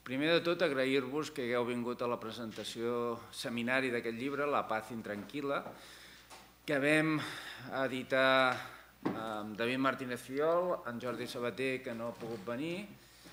Primer de tot, agrair-vos que hagueu vingut a la presentació seminari d'aquest llibre, La paz intranquil·la, que vam editar amb David Martínez Fiol, en Jordi Sabater, que no ha pogut venir.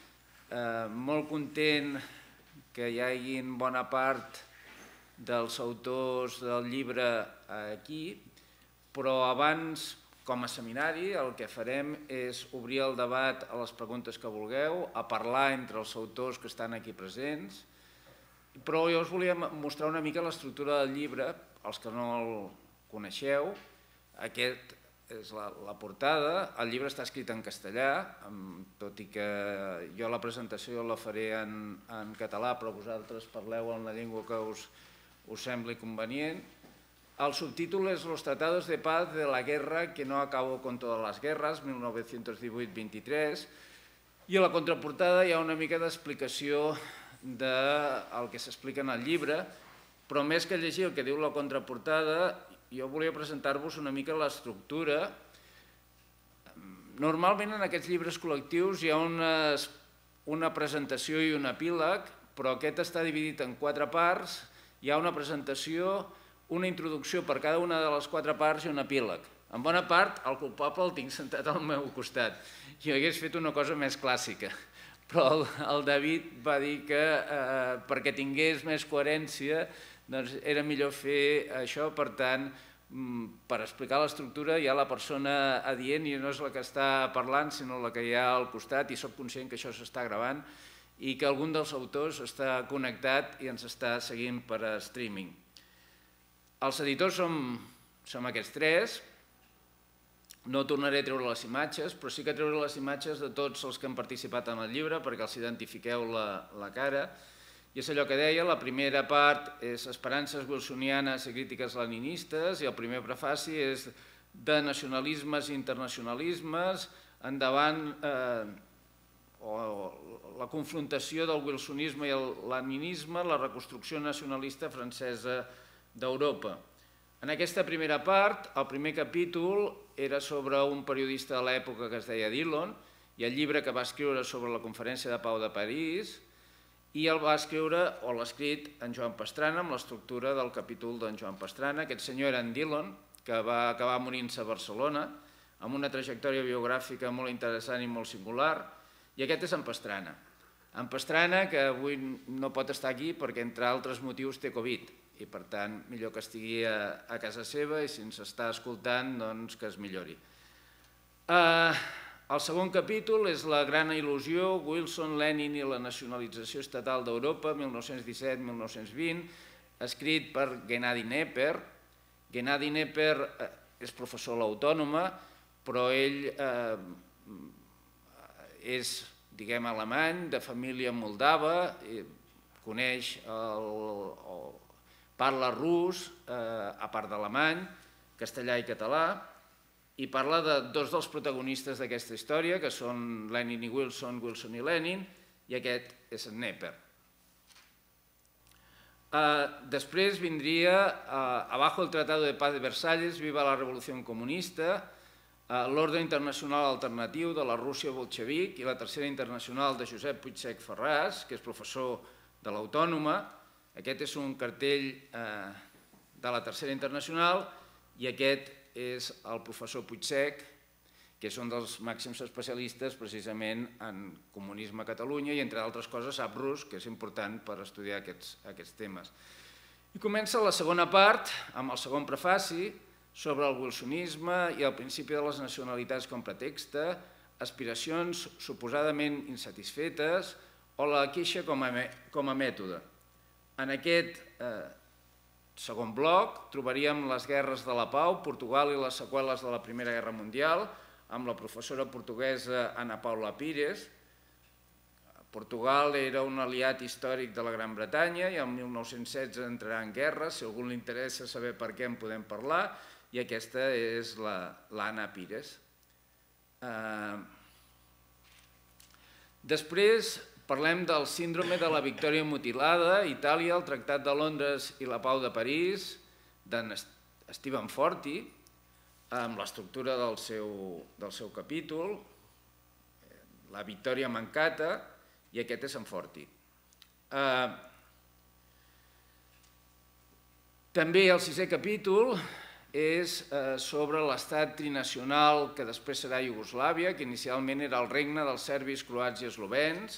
Molt content que hi hagi bona part dels autors del llibre aquí, però abans, com a seminari, el que farem és obrir el debat a les preguntes que vulgueu, a parlar entre els autors que estan aquí presents, però jo us volia mostrar una mica l'estructura del llibre, els que no el coneixeu. Aquest és la portada, el llibre està escrit en castellà, tot i que jo la presentació la faré en català, però vosaltres parleu en la llengua que us sembli convenient. El subtítol és Los tratados de paz de la guerra que no acabó con todas las guerras, 1918-23, i a la contraportada hi ha una mica d'explicació del que s'explica en el llibre, però més que llegir el que diu la contraportada, jo volia presentar-vos una mica l'estructura. Normalment en aquests llibres col·lectius hi ha una presentació i un epíleg, però aquest està dividit en 4 parts. Hi ha una presentació, una introducció per cada una de les 4 parts i un epíleg. En bona part, el culpable el tinc sentat al meu costat. Jo hagués fet una cosa més clàssica, però el David va dir que perquè tingués més coherència era millor fer això. Per tant, per explicar l'estructura hi ha la persona adient i no és la que està parlant, sinó la que hi ha al costat, i soc conscient que això s'està gravant i que algun dels autors està connectat i ens està seguint per streaming. Els editors som aquests 3. No tornaré a treure les imatges, però sí que treuré les imatges de tots els que han participat en el llibre perquè els identifiqueu la cara. I és allò que deia, la primera part és esperances wilsonianes i crítiques leninistes, i el primer prefaci és de nacionalismes i internacionalismes, endavant la confrontació del wilsonisme i el leninisme, la reconstrucció nacionalista francesa d'Europa. En aquesta primera part, el primer capítol era sobre un periodista de l'època que es deia Dillon, i el llibre que va escriure sobre la Conferència de Pau de París, i el va escriure, o l'ha escrit, en Joan Pastrana, amb l'estructura del capítol d'en Joan Pastrana. Aquest senyor era en Dillon, que va acabar morint-se a Barcelona, amb una trajectòria biogràfica molt interessant i molt singular, i aquest és en Pastrana. En Pastrana, que avui no pot estar aquí perquè, entre altres motius, té Covid, i per tant, millor que estigui a casa seva, i si ens està escoltant, doncs que es millori. El segon capítol és La gran il·lusió, Wilson, Lenin i la nacionalització estatal d'Europa, 1917-1920, escrit per Gennady Neper. Gennady Neper és professor a l'Autònoma, però ell és, diguem, alemany, de família moldava, coneix parla rus, a part d'alemany, castellà i català, i parla de 2 dels protagonistes d'aquesta història, que són Lenin i Wilson, Wilson i Lenin, i aquest és en Neper. Després vindria Abajo el Tratado de Paz de Versalles, Viva la Revolució Comunista, l'Ordre Internacional Alternatiu de la Rússia Bolxevic i la Tercera Internacional de Josep Puigsech Ferràs, que és professor de l'Autònoma. Aquest és un cartell de la Tercera Internacional i aquest és el professor Puigsech, que és un dels màxims especialistes precisament en comunisme a Catalunya i, entre altres coses, sap rus, que és important per estudiar aquests temes. I comença la segona part, amb el segon prefaci, sobre el wilsonisme i el principi de les nacionalitats com pretext, aspiracions suposadament insatisfetes o la queixa com a mètode. En aquest segon bloc trobaríem les guerres de la pau, Portugal i les seqüeles de la Primera Guerra Mundial, amb la professora portuguesa Ana Paula Pires. Portugal era un aliat històric de la Gran Bretanya i el 1916 entrarà en guerra. Si a algú li interessa saber per què en podem parlar, i aquesta és l'Anna Pires. Després parlem del síndrome de la victòria mutilada, Itàlia, el Tractat de Londres i la Pau de París, d'en Stephen Forti, amb l'estructura del seu capítol, la victòria mancata, i aquest és en Forti. També el 6è capítol és sobre l'estat trinacional que després serà Iugoslàvia, que inicialment era el regne dels serbis, croats i eslovens,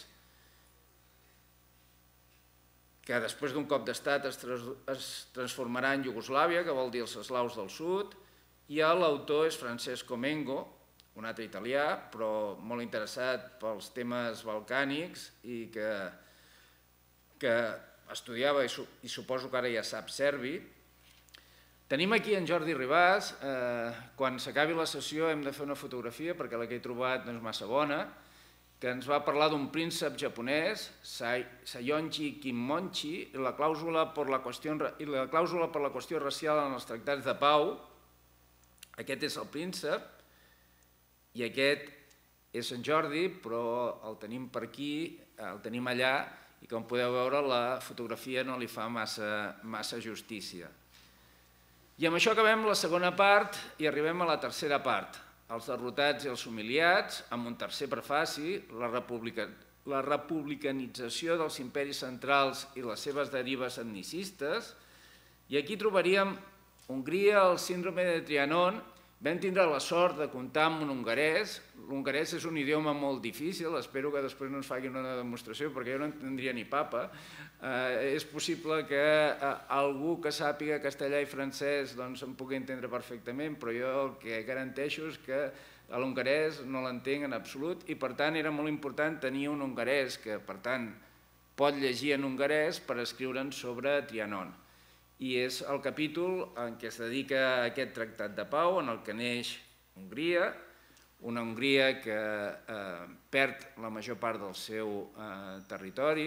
que després d'un cop d'estat es transformarà en Iugoslàvia, que vol dir els eslaus del sud, i l'autor és Francesco Mengo, un altre italià, però molt interessat pels temes balcànics i que estudiava i suposo que ara ja sap serbi. Tenim aquí en Jordi Ribàs. Quan s'acabi la sessió hem de fer una fotografia perquè la que he trobat no és massa bona, que ens va parlar d'un príncep japonès, Sayonji Kimmonchi, i la clàusula per la qüestió racial en els tractats de pau. Aquest és el príncep i aquest és en Jordi, però el tenim per aquí, el tenim allà, i com podeu veure la fotografia no li fa massa justícia. I amb això acabem la segona part i arribem a la tercera part, els derrotats i els humiliats, amb un tercer prefaci, la republicanització dels imperis centrals i les seves derives etnicistes, i aquí trobaríem Hongria, el síndrome de Trianon. Vam tindre la sort de comptar amb un hongarès. L'hongarès és un idioma molt difícil, espero que després no ens facin una demostració perquè jo no entendria ni papa. És possible que algú que sàpiga castellà i francès em pugui entendre perfectament, però jo el que garanteixo és que l'hongarès no l'entenc en absolut i per tant era molt important tenir un hongarès que per tant pot llegir en hongarès per escriure'n sobre Trianon. I és el capítol en què es dedica a aquest tractat de pau, en el que neix Hongria, una Hongria que perd la major part del seu territori,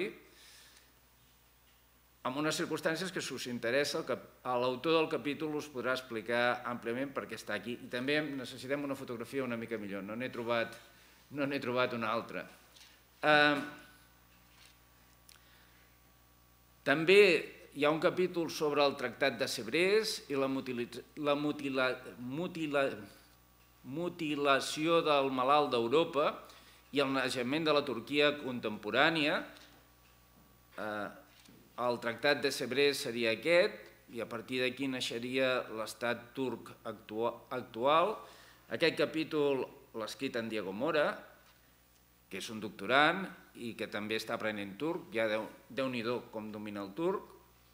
amb unes circumstàncies que, si us interessa, l'autor del capítol us podrà explicar àmpliament per què està aquí. I també necessitem una fotografia una mica millor, no n'he trobat una altra. També hi ha un capítol sobre el Tractat de Sèvres i la mutilació del malalt d'Europa i el naixement de la Turquia contemporània. El Tractat de Sèvres seria aquest i a partir d'aquí naixeria l'estat turc actual. Aquest capítol l'ha escrit en Diego Mora, que és un doctorant i que també està aprenent turc, ja Déu-n'hi-do com domina el turc.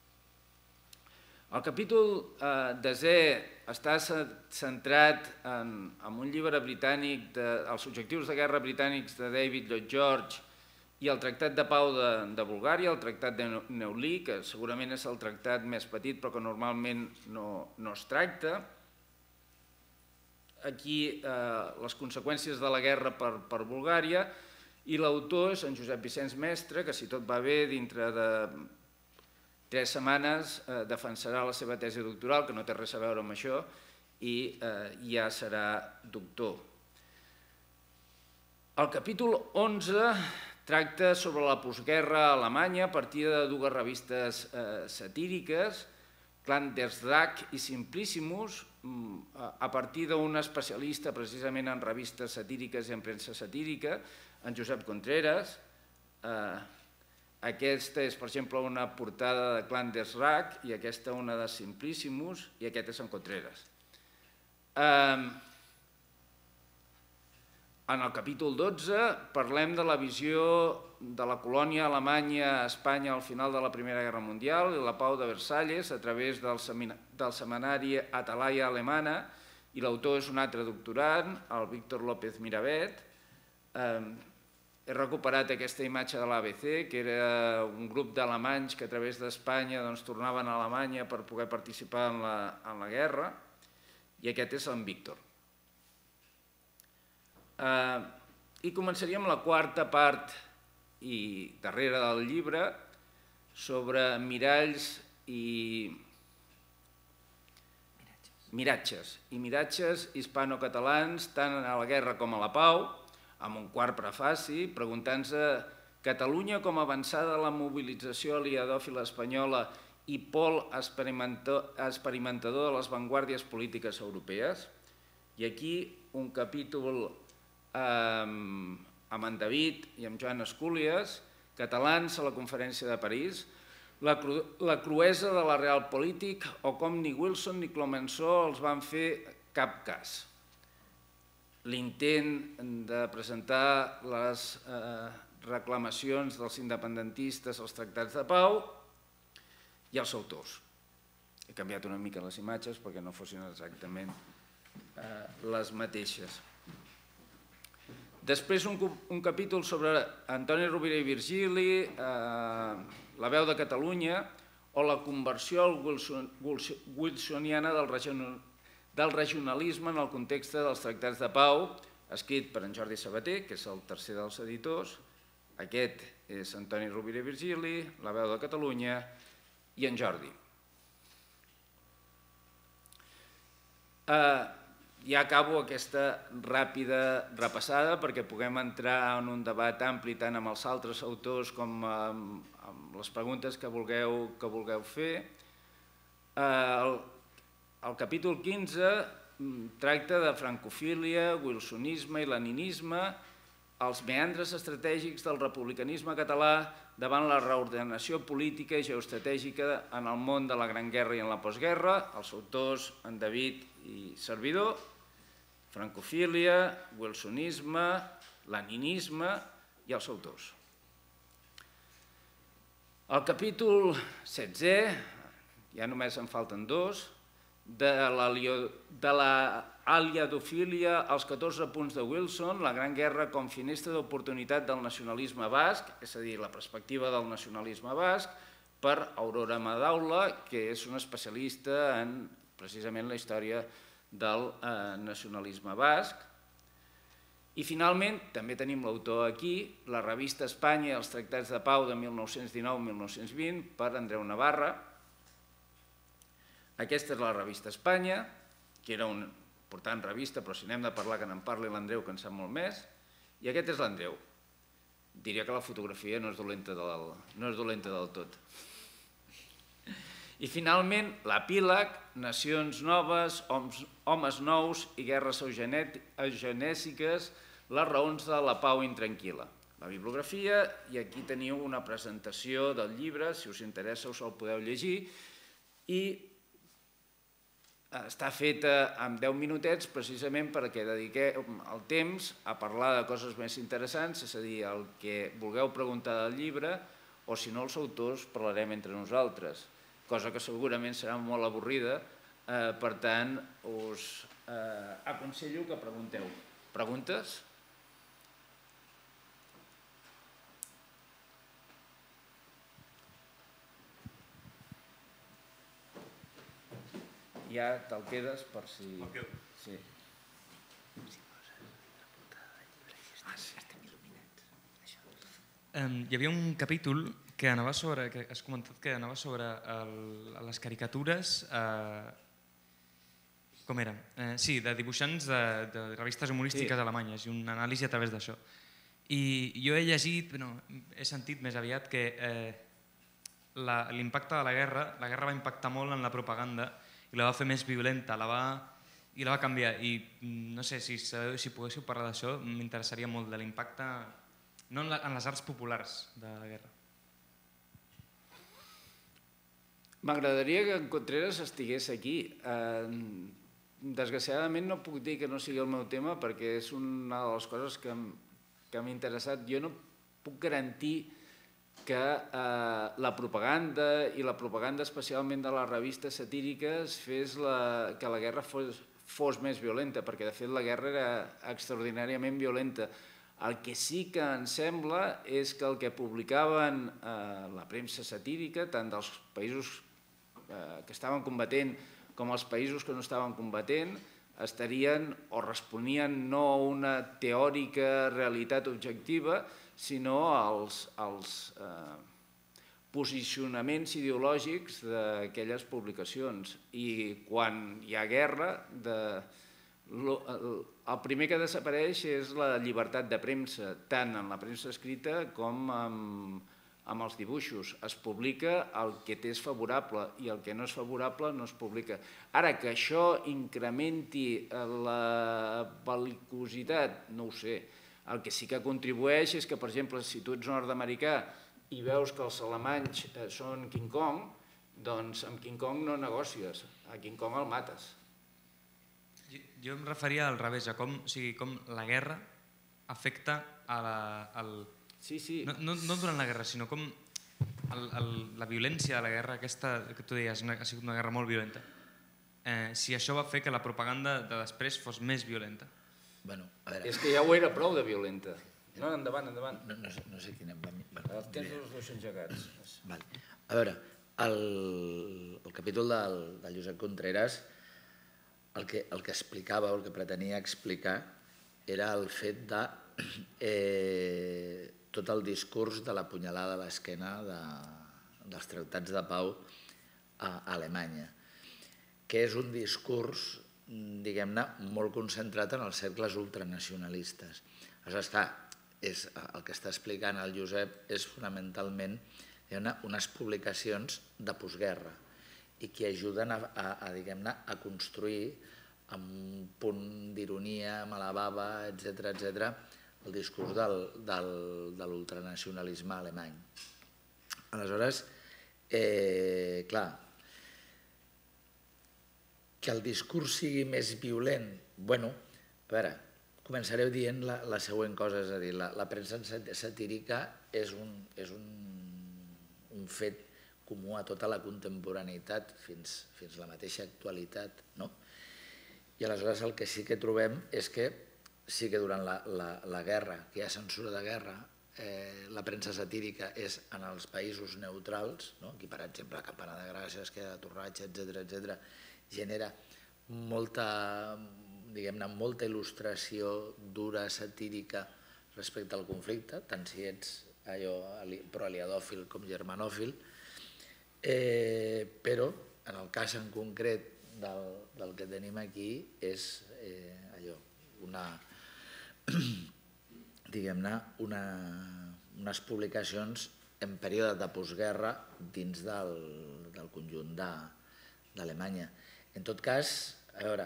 El capítol desè està centrat en un llibre britànic, Els objectius de guerra britànics de David Lloyd George i el Tractat de Pau de Bulgària, el Tractat de Neuilly, que segurament és el tractat més petit però que normalment no es tracta. Aquí les conseqüències de la guerra per Bulgària i l'autor és en Josep Vicenç Mestre, que si tot va bé dintre de 3 setmanes defensarà la seva tesi doctoral, que no té res a veure amb això, i ja serà doctor. El capítol 11 tracta sobre la postguerra alemanya a partir de 2 revistes satíriques, Clandersdrach i Simplicissimus, a partir d'un especialista precisament en revistes satíriques i en premsa satírica, en Josep Contreras. Aquesta és, per exemple, una portada de Clandersdrach i aquesta una de Simplicissimus i aquest és en Contreras. En el capítol 12 parlem de la visió de la colònia alemanya a Espanya al final de la Primera Guerra Mundial i la pau de Versalles a través del setmanari Atalaia Alemana i l'autor és un altre doctorant, el Víctor López Miravet. He recuperat aquesta imatge de l'ABC, que era un grup d'alemanys que a través d'Espanya tornaven a Alemanya per poder participar en la guerra, i aquest és en Víctor. I començaríem la quarta part i darrere del llibre sobre miratges hispano-catalans tant a la guerra com a la pau, amb un quart prefaci, preguntant-se Catalunya com a avançada de la mobilització aliadòfila espanyola i pol experimentador de les vanguardies polítiques europees. I aquí un capítol amb en David i amb Joan Escúlies catalans a la Conferència de París, la cruesa de la realpolitik o com ni Wilson ni Clemenceau els van fer cap cas. L'intent de presentar les reclamacions dels independentistes als tractats de pau i els autors. He canviat una mica les imatges perquè no fossin exactament les mateixes. Després un capítol sobre Antoni Rovira i Virgili, La veu de Catalunya o la conversió wilsoniana del regionalisme en el context dels tractats de pau, escrit per en Jordi Sabater, que és el tercer dels editors. Aquest és Antoni Rovira i Virgili, La veu de Catalunya i en Jordi. Ja acabo aquesta ràpida repassada perquè puguem entrar en un debat ampli tant amb els altres autors com amb les preguntes que vulgueu fer. El capítol 15 tracta de francofília, wilsonisme i leninisme, els meandres estratègics del republicanisme català davant la reordenació política i geoestratègica en el món de la Gran Guerra i en la postguerra, els autors en David i servidor, francofília, wilsonisme, leninisme i els autors. El capítol 16, ja només en falten dos, de l'aliadofília als 14 punts de Wilson, la Gran Guerra com finestra d'oportunitat del nacionalisme basc, és a dir, la perspectiva del nacionalisme basc, per Aurora Madaula, que és una especialista en precisament la història del nacionalisme basc. I finalment, també tenim l'autor aquí, la revista Espanya i els tractats de pau de 1919-1920 per Andreu Navarra. Aquesta és la revista Espanya, que era una important revista, però si n'hem de parlar que n'en parli l'Andreu, que en sap molt més, i aquest és l'Andreu. Diria que la fotografia no és dolenta del tot. I finalment, l'epíleg, nacions noves, homes nous i guerres eugenèsiques, les raons de la pau intranquil·la. La bibliografia, i aquí teniu una presentació del llibre, si us interessa us el podeu llegir, i està feta en 10 minutets precisament perquè dediqueu el temps a parlar de coses més interessants, és a dir, el que vulgueu preguntar del llibre, o si no els autors parlarem entre nosaltres, cosa que segurament serà molt avorrida, per tant us aconsello que pregunteu. Preguntes? Ja te'l quedes per si... Sí. Hi havia un capítol que anava sobre, que has comentat que anava sobre les caricatures, com era? Sí, de dibuixants de revistes humorístiques alemanyes i una anàlisi a través d'això. I jo he llegit, he sentit més aviat que l'impacte de la guerra va impactar molt en la propaganda i la va fer més violenta, la va canviar. I no sé, si poguéssiu parlar d'això, m'interessaria molt de l'impacte, no en les arts populars de la guerra. M'agradaria que en Contreras estigués aquí. Desgraciadament no puc dir que no sigui el meu tema perquè és una de les coses que m'ha interessat. Jo no puc garantir que la propaganda, i la propaganda especialment de les revistes satíriques, fes que la guerra fos més violenta, perquè de fet la guerra era extraordinàriament violenta. El que sí que em sembla és que el que publicaven la premsa satírica, tant dels països que estaven combatent com els països que no estaven combatent, estarien o responien no a una teòrica realitat objectiva, sinó als posicionaments ideològics d'aquelles publicacions. I quan hi ha guerra, el primer que desapareix és la llibertat de premsa, tant en la premsa escrita com amb els dibuixos. Es publica el que t'és favorable i el que no és favorable no es publica. Ara, que això incrementi la bel·licositat, no ho sé. El que sí que contribueix és que, per exemple, si tu ets nord-americà i veus que els alemanys són King Kong, doncs amb King Kong no negocies, a King Kong el mates. Jo em referia al revés, a com la guerra afecta no durant la guerra, sinó com la violència de la guerra, aquesta que tu deies, ha sigut una guerra molt violenta. Si això va fer que la propaganda de després fos més violenta. És que ja ho era prou de violenta. No, endavant. No sé quin... Tens els dos engegats. A veure, el capítol del Josep Contreras el que explicava, o el que pretenia explicar, era el fet de tot el discurs de la punyalada a l'esquena dels tractats de pau a Alemanya, que és un discurs, diguem-ne, molt concentrat en els cercles ultranacionalistes. Aleshores, clar, el que està explicant el Josep és fonamentalment unes publicacions de postguerra i que ajuden a construir amb un punt d'ironia, amb la bava, etc., el discurs de l'ultranacionalisme alemany. Aleshores, clar, que el discurs sigui més violent, bueno, a veure, començaré dient la següent cosa, és a dir, la premsa satírica és un fet comú a tota la contemporaneïtat fins a la mateixa actualitat, no? I aleshores el que sí que trobem és que sí que durant la guerra, que hi ha censura de guerra, la premsa satírica és en els països neutrals, aquí per exemple la Campana de Gràcia, Esquerra de Torratxa, etc., genera molta il·lustració dura, satírica respecte al conflicte, tant si ets proaliadòfil com germanòfil, però en el cas en concret del que tenim aquí és unes publicacions en període de postguerra dins del conjunt d'Alemanya. En tot cas, a veure,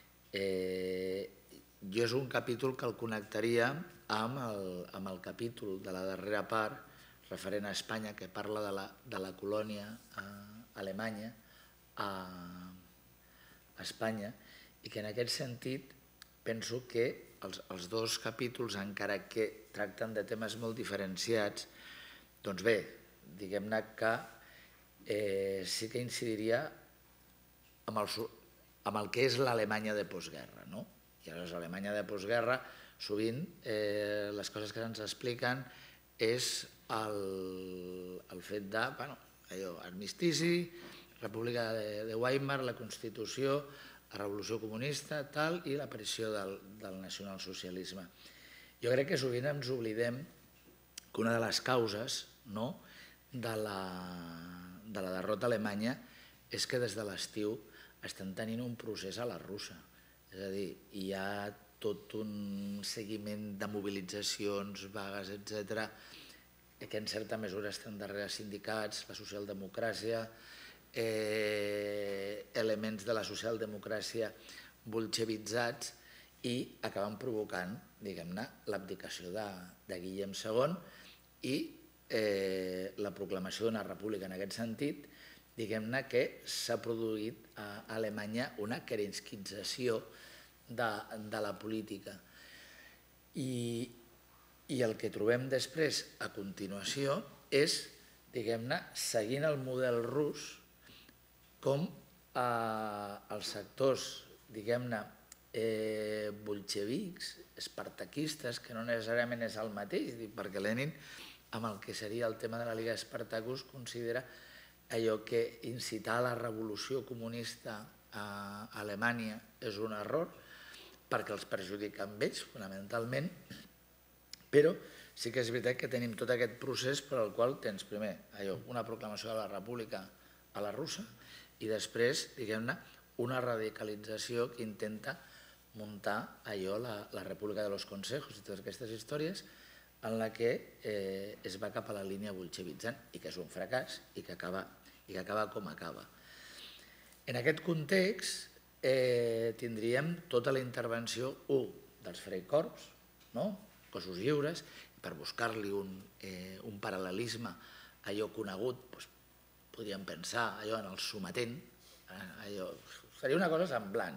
jo és un capítol que el connectaria amb el capítol de la darrera part referent a Espanya, que parla de la colònia alemanya a Espanya, i que en aquest sentit penso que els dos capítols, encara que tracten de temes molt diferenciats, doncs bé, diguem-ne que sí que incidiria amb el que és l'Alemanya de postguerra, no? I aleshores l'Alemanya de postguerra, sovint les coses que ens expliquen és el fet de, armistici, República de Weimar, la Constitució, la Revolució Comunista, tal, i l'aparició del nacionalsocialisme. Jo crec que sovint ens oblidem que una de les causes de la derrota alemanya és que des de l'estiu estan tenint un procés a la russa. És a dir, hi ha tot un seguiment de mobilitzacions, vagues, etc., que en certa mesura estan darrere sindicats, la socialdemocràcia, elements de la socialdemocràcia bolxevitzats, i acaben provocant, diguem-ne, l'abdicació de Guillem II i la proclamació d'una república. En aquest sentit, diguem-ne que s'ha produït a Alemanya una kerenskització de la política. I el que trobem després, a continuació, és, diguem-ne, seguint el model rus, com els sectors, diguem-ne, bolxevics, espartaquistes, que no necessàriament és el mateix, perquè Lenin, amb el que seria el tema de la Lliga Espartacus, considera allò que incitar a la revolució comunista a Alemanya és un error, perquè els perjudica amb ells, fonamentalment, però sí que és veritat que tenim tot aquest procés per al qual tens primer una proclamació de la república a la russa i després, diguem-ne, una radicalització que intenta muntar la república de los consejos i totes aquestes històries en la que es va cap a la línia bolxevitzant i que és un fracàs i que acaba com acaba. En aquest context tindríem tota la intervenció, dels freikorps, cossos lliures, per buscar-li un paral·lelisme a allò conegut, podríem pensar allò en el sometent, seria una cosa semblant,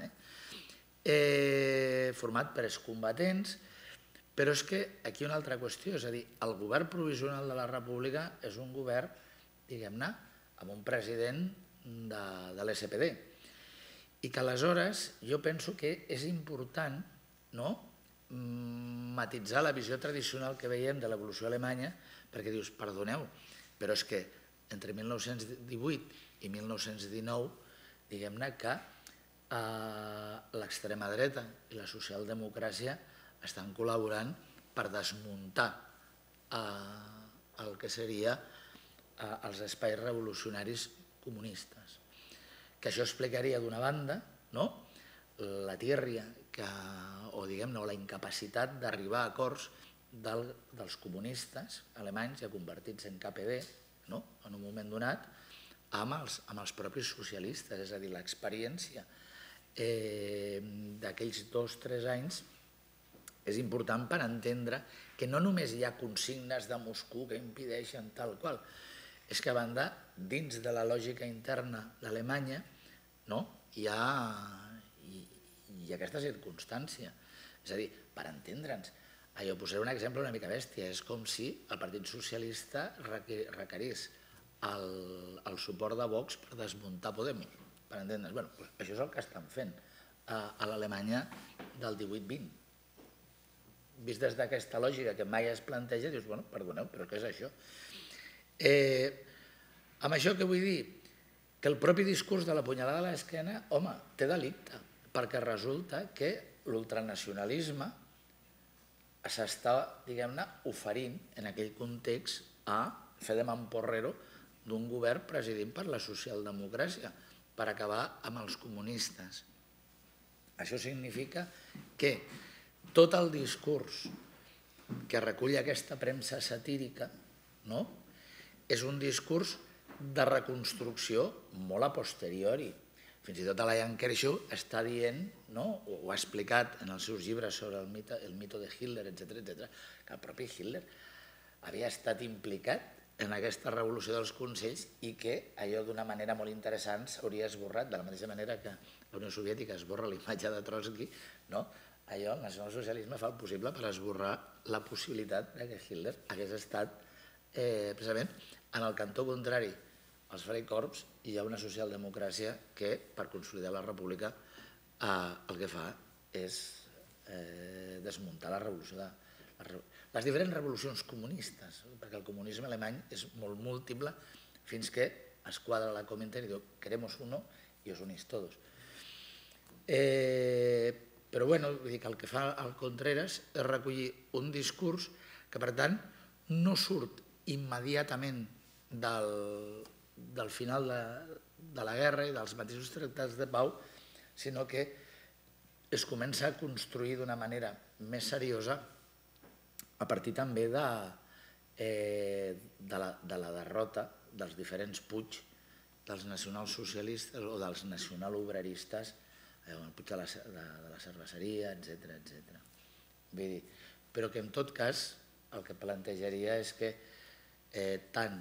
format per excombatents, però és que aquí hi ha una altra qüestió, és a dir, el govern provisional de la República és un govern, diguem-ne, amb un president de l'SPD, i que aleshores jo penso que és important matisar la visió tradicional que veiem de l'evolució alemanya, perquè dius, perdoneu, però és que entre 1918 i 1919, diguem-ne que l'extrema dreta i la socialdemocràcia estan col·laborant per desmuntar el que seria els espais revolucionaris comunistes. Que això explicaria, d'una banda, la tírria o la incapacitat d'arribar a acords dels comunistes alemanys ja convertits en KPD en un moment donat amb els propis socialistes, és a dir, l'experiència d'aquells 2 o 3 anys és important per entendre que no només hi ha consignes de Moscou que impedeixen tal qual, és que a banda, dins de la lògica interna d'Alemanya, hi ha aquesta circumstància. És a dir, per entendre'ns, jo posaré un exemple una mica bèstia, és com si el Partit Socialista requerís el suport de Vox per desmuntar Podemos, per entendre'ns. Bé, això és el que estan fent a l'Alemanya del 18-20. Vist des d'aquesta lògica que mai es planteja, dius, bueno, perdoneu, però què és això? Amb això què vull dir? Que el propi discurs de la punyalada a l'esquena, home, té delicte, perquè resulta que l'ultranacionalisme s'està, diguem-ne, oferint en aquell context a fer de mamporrero d'un govern presidit per la socialdemocràcia per acabar amb els comunistes. Això significa que tot el discurs que recull aquesta premsa satírica és un discurs de reconstrucció molt a posteriori. Fins i tot Alain Kershaw està dient, o ha explicat en els seus llibres sobre el mito de Hitler, etc., que el propi Hitler havia estat implicat en aquesta revolució dels Consells i que allò d'una manera molt interessant s'hauria esborrat, de la mateixa manera que la Unió Soviètica esborra la imatge de Trotsky, allò, el nacionalsocialisme fa el possible per esborrar la possibilitat que Hitler hagués estat precisament en el cantó contrari als Freikorps. Hi ha una socialdemocràcia que, per consolidar la república, el que fa és desmuntar la revolució les diferents revolucions comunistes, perquè el comunisme alemany és molt múltiple fins que es quadra la Comintern i diu queremos uno y os unís todos. Però bueno, el que fa el Contreras és recollir un discurs que, per tant, no surt immediatament del final de la guerra i dels mateixos tractats de pau, sinó que es comença a construir d'una manera més seriosa a partir també de la derrota dels diferents Puig, dels nacionalsocialistes o dels nacionalobreristes, el Puig de la cerveseria, etc. Però que en tot cas el que plantejaria és que tant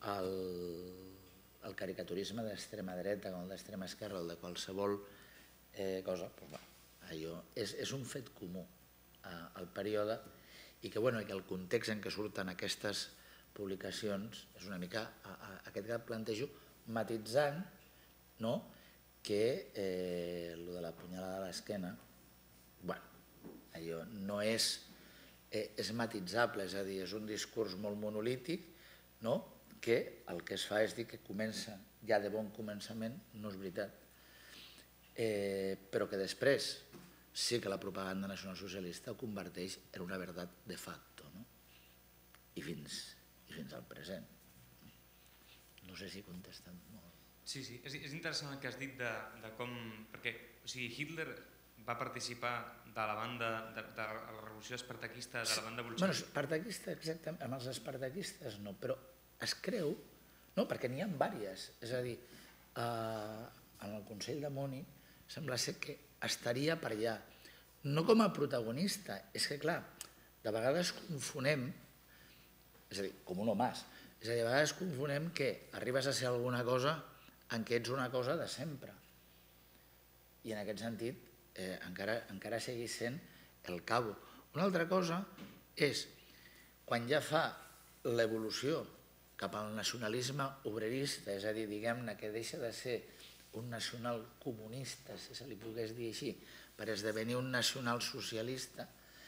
el caricaturisme d'extrema dreta com el d'extrema esquerra o de qualsevol cosa, allò és un fet comú al període i que el context en què surten aquestes publicacions és una mica aquest que plantejo, matitzant que el de la punyalada a l'esquena allò no és matitzable, és a dir, és un discurs molt monolític que el que es fa és dir que comença ja de bon començament, no és veritat, però que després sí que la propaganda nacionalsocialista ho converteix en una veritat de facto i fins al present. No sé si he contestat molt. Sí, és interessant el que has dit de com... Perquè Hitler va participar de la banda de la revolució espartaquista, de la banda bolxevic. Bueno, espartaquista, exactament, amb els espartaquistes no, però es creu, perquè n'hi ha diverses, és a dir, en el Consell de Munic sembla ser que estaria per allà, no com a protagonista, és que clar, de vegades confonem, és a dir, com un homàs, és a dir, de vegades confonem que arribes a ser alguna cosa en què ets una cosa de sempre. I en aquest sentit encara seguís sent el cabo. Una altra cosa és quan ja fa l'evolució cap al nacionalisme obrerista, és a dir, diguem-ne que deixa de ser un nacional comunista, si se li pogués dir així, per esdevenir un nacional socialista,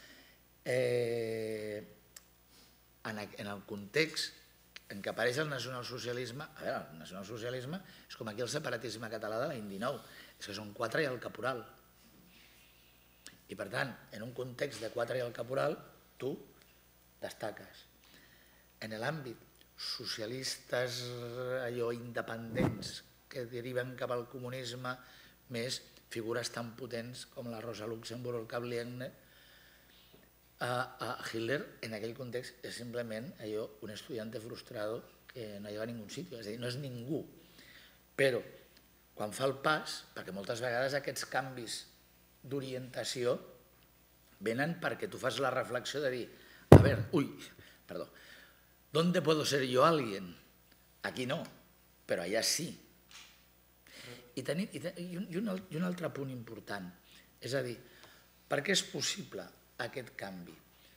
en el context en què apareix el nacionalsocialisme, a veure, el nacionalsocialisme és com aquí el separatisme català de l'any 19, és que són 4 i el caporal. I per tant, en un context de 4 i el caporal, tu destaques. En l'àmbit socialistes allò independents que deriven cap al comunisme, més figures tan potents com la Rosa Luxemburg o el Karl Liebknecht, a Hitler en aquell context és simplement allò, un estudiante frustrado que no lleva a ningú sitio, és a dir, no és ningú. Però quan fa el pas, perquè moltes vegades aquests canvis d'orientació venen perquè tu fas la reflexió de dir, a ver, perdó, ¿dónde puedo ser yo alguien? Aquí no, però allà sí. I un altre punt important, és a dir, per què és possible aquest canvi?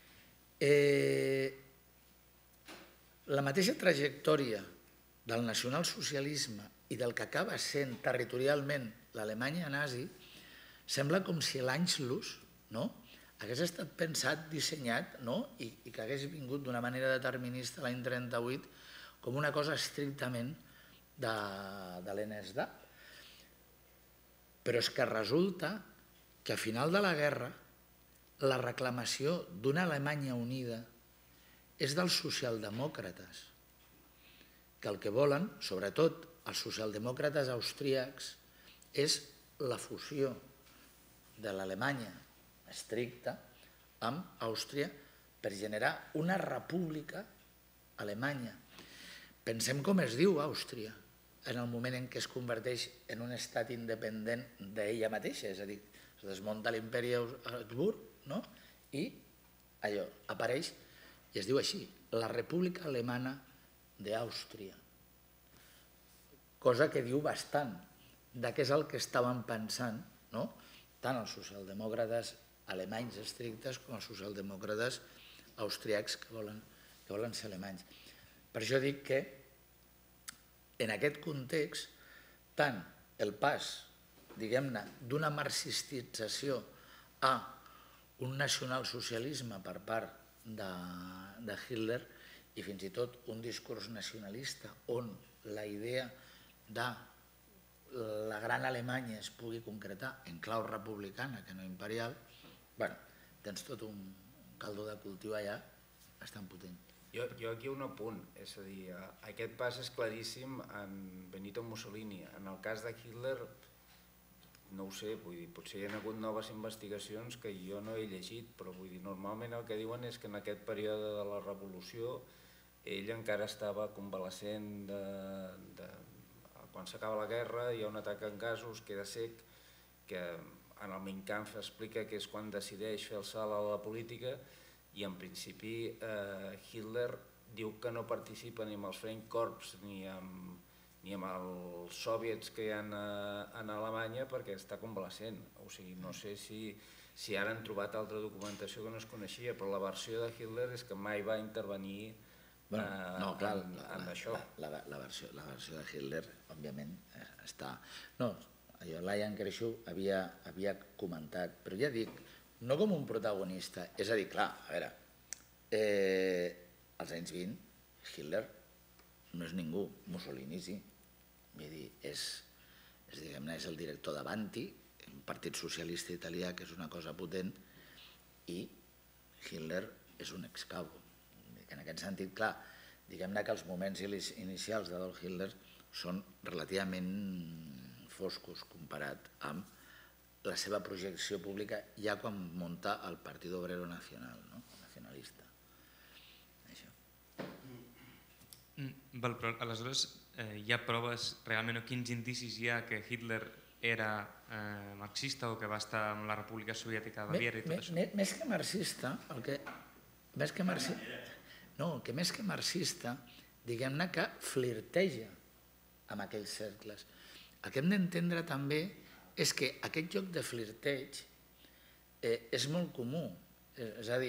La mateixa trajectòria del nacionalsocialisme i del que acaba sent territorialment l'Alemanya nazi sembla com si l'Anschluss hagués estat pensat, dissenyat i que hagués vingut d'una manera determinista l'any 1938 com una cosa estrictament de l'NSDAP. Però és que resulta que a final de la guerra la reclamació d'una Alemanya unida és dels socialdemòcrates, que el que volen, sobretot els socialdemòcrates austríacs, és la fusió de l'Alemanya estricta amb Àustria per generar una república alemanya. Pensem com es diu Àustria en el moment en què es converteix en un estat independent d'ella mateixa, és a dir, es desmunta l'imperi Habsburg i allò apareix i es diu així, la República Alemana d'Àustria. Cosa que diu bastant de què és el que estaven pensant tant els socialdemòcrates alemanys estrictes com els socialdemòcrates austríacs que volen ser alemanys. Per això dic que en aquest context, tant el pas, diguem-ne, d'una marxistització a un nacionalsocialisme per part de Hitler i fins i tot un discurs nacionalista on la idea de la gran Alemanya es pugui concretar en clau republicana que no imperial, tens tot un caldo de cultiu allà bastant potent. Jo aquí un apunt, és a dir, aquest pas és claríssim en Benito Mussolini. En el cas de Hitler, no ho sé, vull dir, potser hi ha hagut noves investigacions que jo no he llegit, però vull dir, normalment el que diuen és que en aquest període de la revolució ell encara estava convalescent quan s'acaba la guerra, hi ha un atac en gasos, queda sec, que en el Mein Kampf explica que és quan decideix fer el salt a la política i en principi Hitler diu que no participa ni amb els Freikorps ni amb els soviets que hi ha en Alemanya perquè està convalescent. O sigui, no sé si ara han trobat altra documentació que no es coneixia, però la versió de Hitler és que mai va intervenir en això. La versió de Hitler, òbviament, està... No, allò l'Ian Kershaw havia comentat, però ja dic, no com un protagonista, és a dir, clar, a veure, als anys 20 Hitler no és ningú, Mussolini sí, vull dir, diguem-ne, és el director d'Avanti, un partit socialista italià que és una cosa potent, i Hitler és un excavo. En aquest sentit, clar, diguem-ne que els moments inicials d'Adolf Hitler són relativament foscos comparat amb la seva projecció pública ja quan munta el Partido Obrero Nacionalista. Però aleshores hi ha proves realment o quins indicis hi ha que Hitler era marxista o que va estar amb la República Soviètica de Baviera i tot això? Més que marxista, més que marxista, no, que més que marxista, diguem-ne que flirteja amb aquells cercles. El que hem d'entendre també és que aquest joc de flirteig és molt comú. És a dir,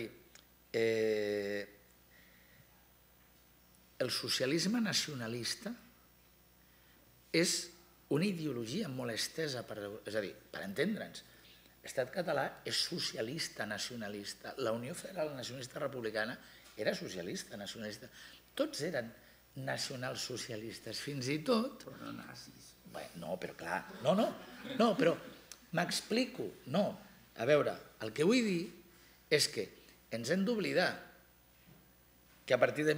el socialisme nacionalista és una ideologia molt estesa, és a dir, per entendre'ns, l'Estat català és socialista nacionalista, la Unió Federal Nacionalista Republicana era socialista nacionalista, tots eren nacionalsocialistes, fins i tot... Però no nazis. No, però clar, no, però m'explico, no. A veure, el que vull dir és que ens hem d'oblidar que a partir de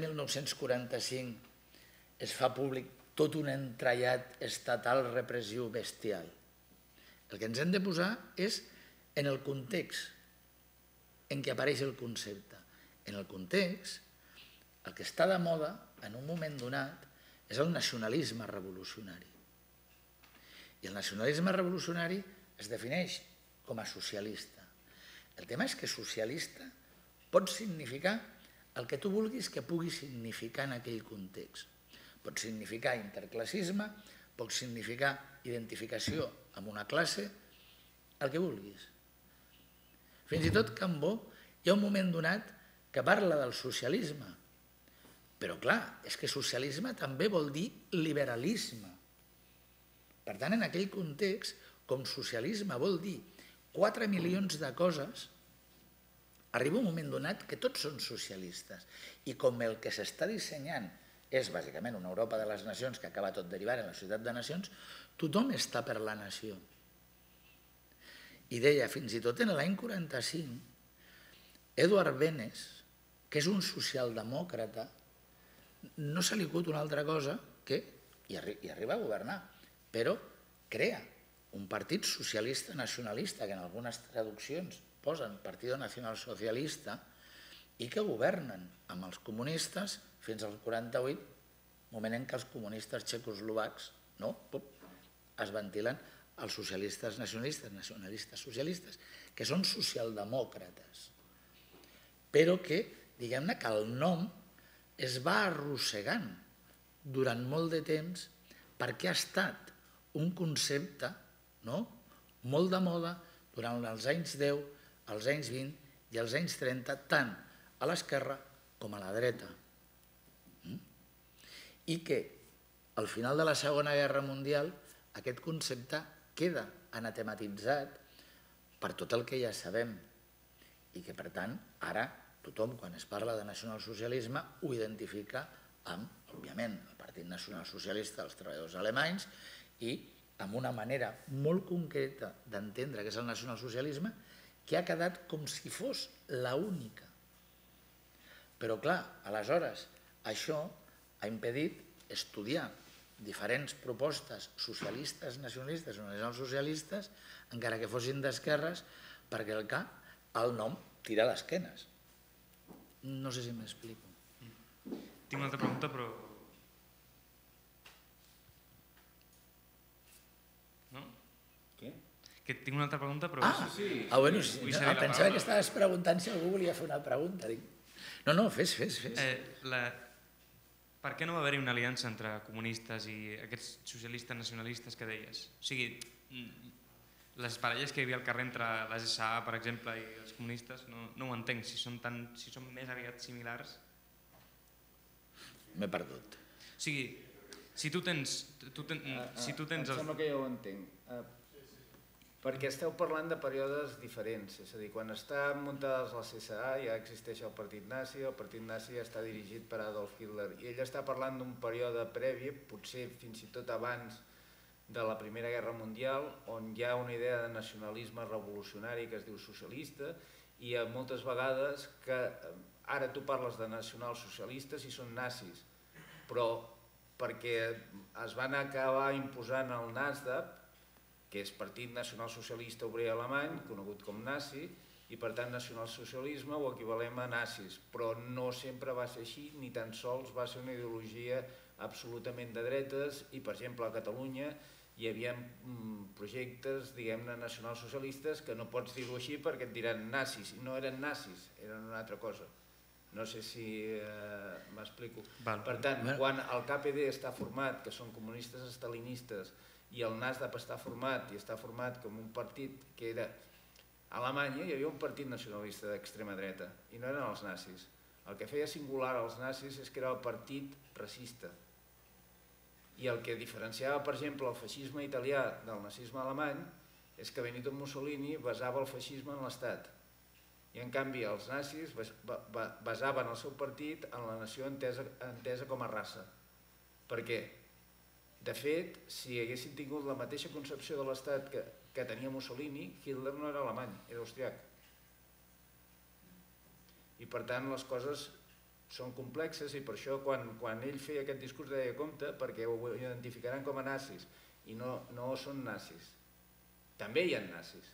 1945 es fa públic tot un entrellat estatal repressiu bestial. El que ens hem de posar és en el context en què apareix el concepte. En el context, el que està de moda en un moment donat és el nacionalisme revolucionari. I el nacionalisme revolucionari es defineix com a socialista. El tema és que socialista pot significar el que tu vulguis que pugui significar en aquell context. Pot significar interclassisme, pot significar identificació amb una classe, el que vulguis. Fins i tot Cambó hi ha un moment donat que parla del socialisme, però clar, és que socialisme també vol dir liberalisme. Per tant, en aquell context, com socialisme vol dir 4 milions de coses, arriba un moment donat que tots són socialistes. I com el que s'està dissenyant és bàsicament una Europa de les nacions que acaba tot derivant en la societat de nacions, tothom està per la nació. I deia, fins i tot en l'any 45, Eduard Benes, que és un socialdemòcrata, no se li acut una altra cosa que, i arriba a governar, però crea un partit socialista nacionalista, que en algunes traduccions posen Partido Nacional Socialista, i que governen amb els comunistes fins al 48, moment en què els comunistes txecoslovacs es ventilen els socialistes nacionalistes, nacionalistes socialistes, que són socialdemòcrates, però que, diguem-ne, que el nom es va arrossegant durant molt de temps perquè ha estat un concepte molt de moda durant els anys 10, els anys 20 i els anys 30, tant a l'esquerra com a la dreta. I que al final de la Segona Guerra Mundial aquest concepte queda anatematitzat per tot el que ja sabem i que, per tant, ara tothom, quan es parla de nacionalsocialisme, ho identifica amb, òbviament, el Partit Nacional Socialista dels Treballadors Alemanys i amb una manera molt concreta d'entendre què és el nacionalsocialisme que ha quedat com si fos l'única. Però, clar, aleshores, això ha impedit estudiar diferents propostes socialistes, nacionalistes o nacionalsocialistes, encara que fossin d'esquerres, perquè el nom tira a les esquenes. No sé si m'explico. Tinc una altra pregunta, però... No? Què? Que tinc una altra pregunta, però... Bueno, pensava que estaves preguntant si algú volia fer una pregunta. No, fes. Per què no va haver-hi una aliança entre comunistes i aquests socialistes nacionalistes que deies? O sigui, les parelles que hi havia al carrer entre les SA, per exemple, i els comunistes, no ho entenc, si són més aviat similars. M'he perdut. O sigui, si tu tens... Em sembla que ja ho entenc. Perquè esteu parlant de períodes diferents, és a dir, quan estan muntades les CSA ja existeix el partit nazi ja està dirigit per Adolf Hitler, i ell està parlant d'un període previ, potser fins i tot abans de la Primera Guerra Mundial, on hi ha una idea de nacionalisme revolucionari que es diu socialista, i moltes vegades que ara tu parles de nacionalsocialistes i són nazis, però perquè es van acabar imposant el NASDAP, que és Partit Nacional Socialista Obrer Alemany, conegut com nazi, i per tant nacionalsocialisme ho equivalem a nazis, però no sempre va ser així, ni tan sols va ser una ideologia absolutament de dretes, i per exemple a Catalunya hi havia projectes, diguem-ne, nacionalsocialistes que no pots dir-ho així perquè et diran nazis, i no eren nazis, eren una altra cosa. No sé si m'explico. Val. Per tant, quan el KPD està format, que són comunistes estalinistes, i el NASDAP està format, i està format com un partit que era... A Alemanya hi havia un partit nacionalista d'extrema dreta, i no eren els nazis. El que feia singular als nazis és que era el partit racista. I el que diferenciava, per exemple, el feixisme italià del nazisme alemany és que Benito Mussolini basava el feixisme en l'Estat. I en canvi els nazis basaven el seu partit en la nació entesa com a raça. Per què? De fet, si haguessin tingut la mateixa concepció de l'Estat que tenia Mussolini, Hitler no era alemany, era austriac. I per tant les coses són complexes i per això quan ell feia aquest discurs deia compte perquè ho identificaran com a nazis i no són nazis. També hi ha nazis.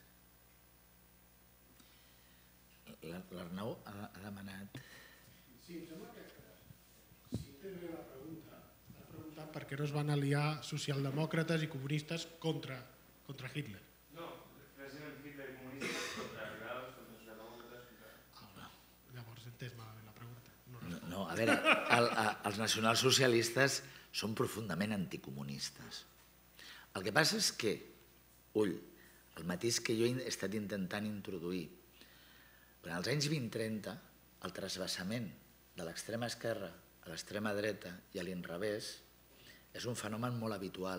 L'Arnau ha demanat... Sí, em sembla que si entenc bé la pregunta, ha preguntat per què no es van aliar socialdemòcrates i comunistes contra Hitler. No, precisament Hitler i comunistes contra liberals, contra socialdemòcrates... Llavors he entès malament la pregunta. No, a veure, els nacionalsocialistes són profundament anticomunistes. El que passa és que, el matís que jo he estat intentant introduir, durant els anys 20-30, el trasbassament de l'extrema esquerra a l'extrema dreta i a l'inrevés és un fenomen molt habitual.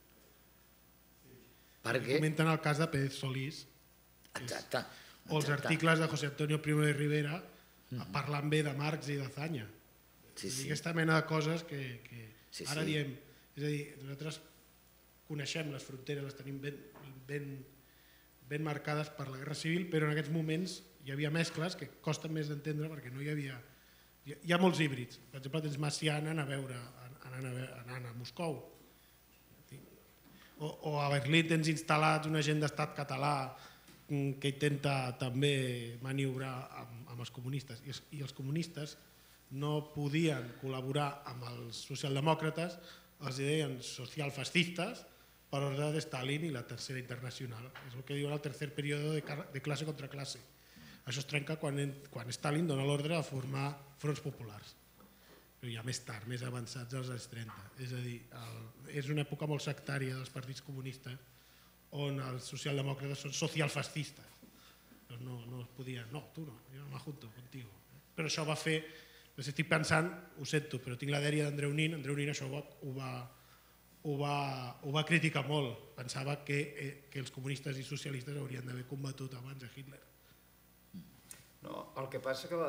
Perquè... Comenten el cas de Pérez Solís. Exacte. O els articles de José Antonio Primo de Rivera parlant bé de Marx i d'Azaña. Aquesta mena de coses que ara diem... És a dir, nosaltres coneixem les fronteres, les tenim ben marcades per la Guerra Civil, però en aquests moments hi havia mescles que costen més d'entendre perquè no hi havia... Hi ha molts híbrids. Per exemple, tens Macià anant a Moscou. O a Berlín tens instal·lat un agent d'estat català que intenta també maniobrar amb els comunistes. I els comunistes no podien col·laborar amb els socialdemòcrates, els deien socialfascistes, per ordre de Stalin i la Tercera Internacional. És el que diuen el tercer període de classe contra classe. Això es trenca quan Stalin dona l'ordre de formar fronts populars. Però ja més tard, més avançats als anys 30. És a dir, és una època molt sectària dels partits comunistes on els socialdemòcrates són socialfascistes. No es podien, no, tu no, jo no m'ajunto contigo. Però això va fer, estic pensant, ho sento, però tinc la dèria d'Andreu Nin això ho va criticar molt. Pensava que els comunistes i socialistes haurien d'haver combatut abans a Hitler. No, el que passa que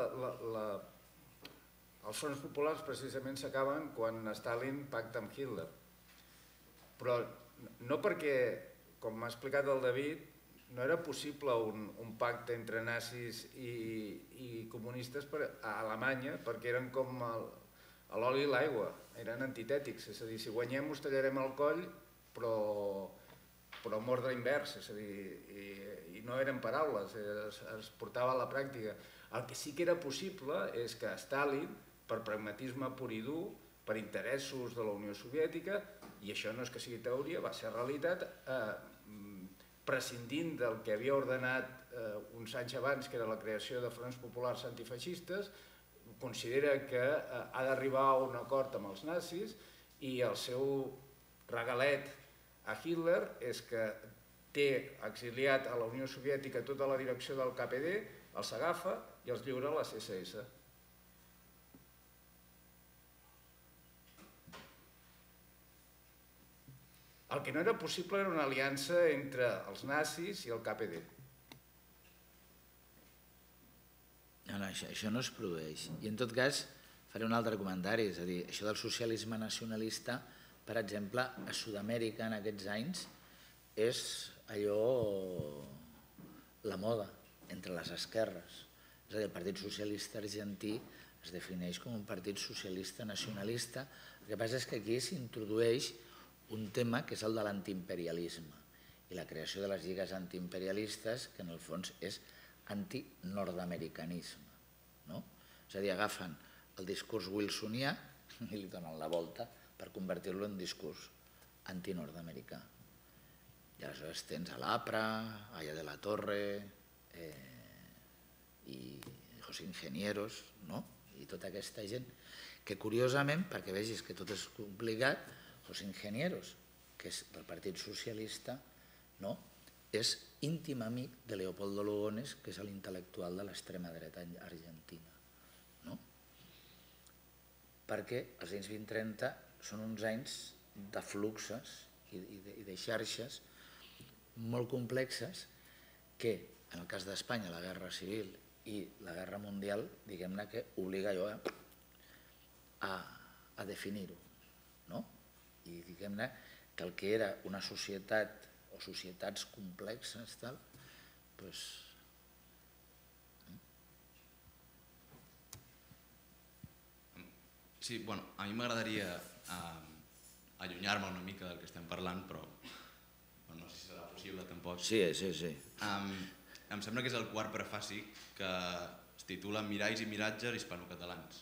els fronts populars precisament s'acaben quan Stalin pacta amb Hitler. Però no perquè, com m'ha explicat el David, no era possible un pacte entre nazis i comunistes a Alemanya perquè eren com l'oli i l'aigua, eren antitètics. És a dir, si guanyem us tallarem el coll, però amb ordre invers, és a dir, i no eren paraules, es portava a la pràctica. El que sí que era possible és que Stalin, per pragmatisme pur i dur, per interessos de la Unió Soviètica, i això no és que sigui teoria, va ser realitat, prescindint del que havia ordenat uns anys abans, que era la creació de fronts populars antifeixistes, considera que ha d'arribar a un acord amb els nazis i el seu regalet a Hitler és que té exiliat a la Unió Soviètica tota la direcció del KPD, els agafa i els lliura a les SS. El que no era possible era una aliança entre els nazis i el KPD. No, això no es produeix. I en tot cas faré un altre comentari, és a dir, això del socialisme nacionalista, per exemple, a Sud-amèrica en aquests anys és allò la moda entre les esquerres. És a dir, el Partit Socialista Argentí es defineix com un partit socialista nacionalista. El que passa és que aquí s'introdueix un tema que és el de l'antiimperialisme i la creació de les lligues antiimperialistes, que en el fons és anti-nord-americanisme. És a dir, agafen el discurs wilsonià i li donen la volta per convertir-lo en discurs anti-nord-americà. I aleshores tens a l'APRA, Aya de la Torre i José Ingenieros, i tota aquesta gent, que curiosament, perquè vegis que tot és complicat, José Ingenieros, que és del Partit Socialista, és íntim amic de Leopoldo Lugones, que és l'intel·lectual de l'extrema dreta argentina. Perquè els anys 20-30 són uns anys de fluxes i de xarxes molt complexes que, en el cas d'Espanya, la guerra civil i la guerra mundial, diguem-ne que obliga allò a definir-ho. I diguem-ne que el que era una societat o societats complexes, doncs... Sí, bueno, a mi m'agradaria allunyar-me una mica del que estem parlant, però no sé si serà possible tampoc. Sí. Em sembla que és el quart prefaci que es titula Miralls i miratges hispanocatalans.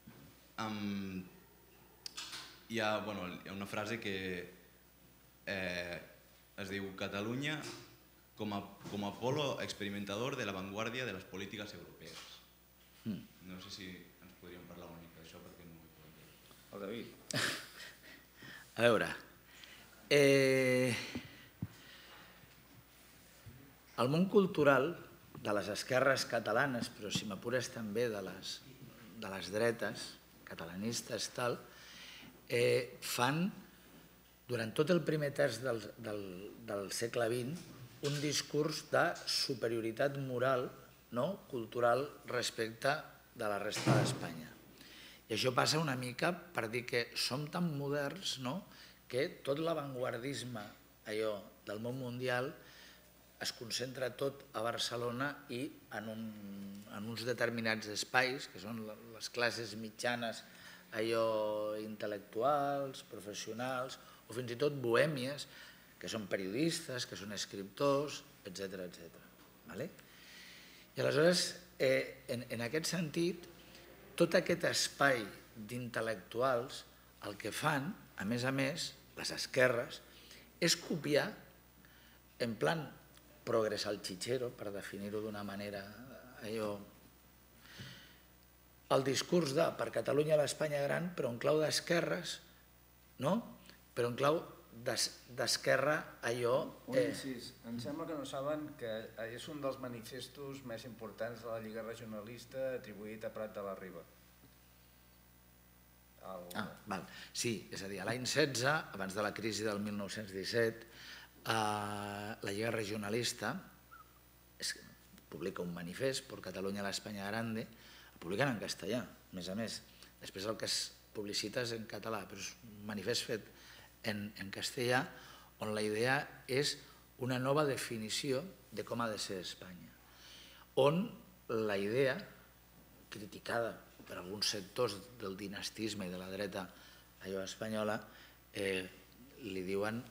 Hi ha una frase que es diu Catalunya com a polo experimentador de la vanguardia de les polítiques europees. No sé si ens podríem parlar una mica d'això perquè no ho he pogut. El David. A veure, el món cultural de les esquerres catalanes, però si m'apures també de les dretes catalanistes, fan durant tot el primer terç del segle XX un discurs de superioritat moral, cultural, respecte de la resta d'Espanya. I això passa una mica per dir que som tan moderns que tot l'avantguardisme del món mundial es concentra tot a Barcelona i en uns determinats espais, que són les classes mitjanes intel·lectuals, professionals, o fins i tot bohèmies, que són periodistes, que són escriptors, etc. I aleshores, en aquest sentit, tot aquest espai d'intel·lectuals, el que fan, a més, les esquerres, és copiar, en plan progres al chichero, per definir-ho d'una manera, el discurs de per Catalunya l'Espanya gran, però en clau d'esquerres, però en clau d'esquerra allò... Un incís, em sembla que no saben que és un dels manifestos més importants de la Lliga Regionalista atribuït a Prat de la Riba. Sí, és a dir, l'any 16, abans de la crisi del 1917, la Lliga Regionalista publica un manifest per Catalunya l'Espanya grande, el publiquen en castellà, a més. Després el que es publicita és en català, però és un manifest fet en castellà, on la idea és una nova definició de com ha de ser Espanya, on la idea, criticada per alguns sectors del dinastisme i de la dreta espanyola, li diuen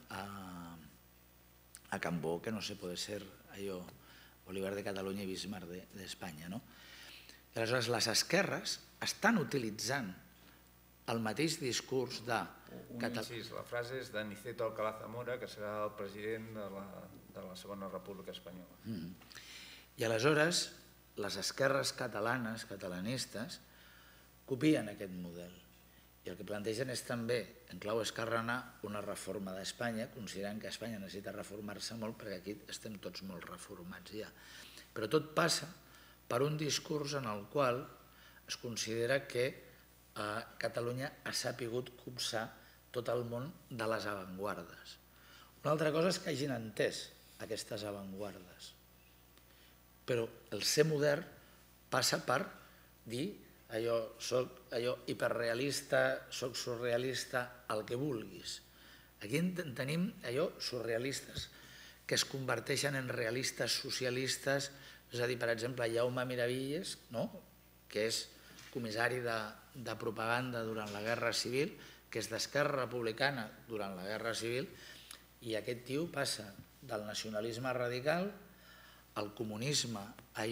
a Cambó que no se puede ser Bolívar de Catalunya i Bismarck d'Espanya. Aleshores, les esquerres estan utilitzant el mateix discurs de... Un incís, la frase és d'Aniceto Alcalá Zamora, que serà el president de la Segona República Espanyola. I aleshores, les esquerres catalanes, catalanistes, copien aquest model. I el que plantegen és també, en clau esquerrana, una reforma d'Espanya, considerant que Espanya necessita reformar-se molt, perquè aquí estem tots molt reformats ja. Però tot passa per un discurs en el qual es considera que Catalunya ha sapigut copsar tot el món de les avantguardes. Una altra cosa és que hagin entès aquestes avantguardes. Però el ser modern passa per dir soc hiperrealista, soc surrealista, el que vulguis. Aquí tenim surrealistes que es converteixen en realistes socialistes, és a dir, per exemple, Jaume Miravilles, que és comissari de propaganda durant la Guerra Civil, que és d'Esquerra Republicana durant la Guerra Civil, i aquest tio passa del nacionalisme radical al comunisme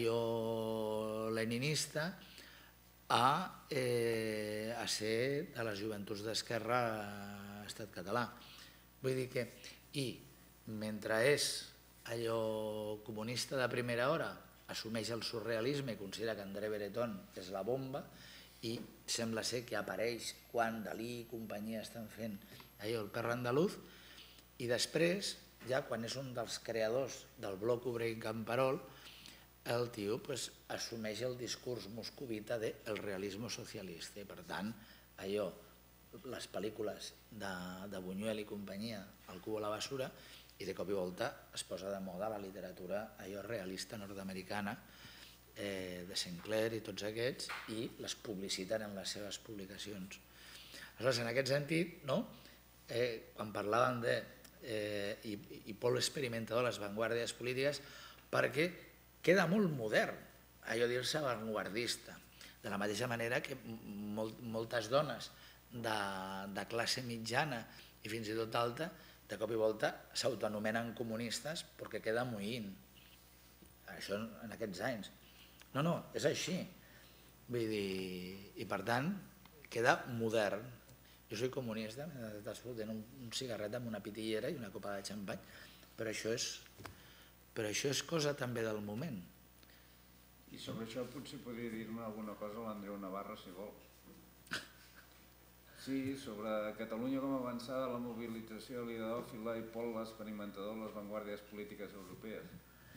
leninista a ser de les joventuts d'esquerra a Estat Català. Vull dir que, i mentre és comunista de primera hora, assumeix el surrealisme i considera que André Breton és la bomba, i sembla ser que apareix quan Dalí i companyia estan fent allò, el perro andaluz, i després, ja quan és un dels creadors del bloc obrer i camperol, el tio assumeix el discurs moscovita del realisme socialista, i per tant, allò, les pel·lícules de Buñuel i companyia, El cubo a la basura, i de cop i volta es posa de moda la literatura allò realista nord-americana de Sinclair i tots aquests, i les publiciten en les seves publicacions. Aleshores, en aquest sentit, quan parlàvem de i Pol experimentador les vanguardies polítiques, perquè queda molt modern allò dir-se avantguardista, de la mateixa manera que moltes dones de classe mitjana i fins i tot alta de cop i volta s'autoanomenen comunistes perquè queda moïnt. Això en aquests anys. No, és així. Vull dir, i per tant, queda modern. Jo soy comunista, m'estàs fotent un cigarret amb una pitillera i una copa de xampany, però això és cosa també del moment. I sobre això potser podria dir-me alguna cosa l'Andreu Navarra, si vol. Sí, sobre Catalunya com a avançada, la mobilització lidòfila i Pol l'experimentador de les vanguardies polítiques europees.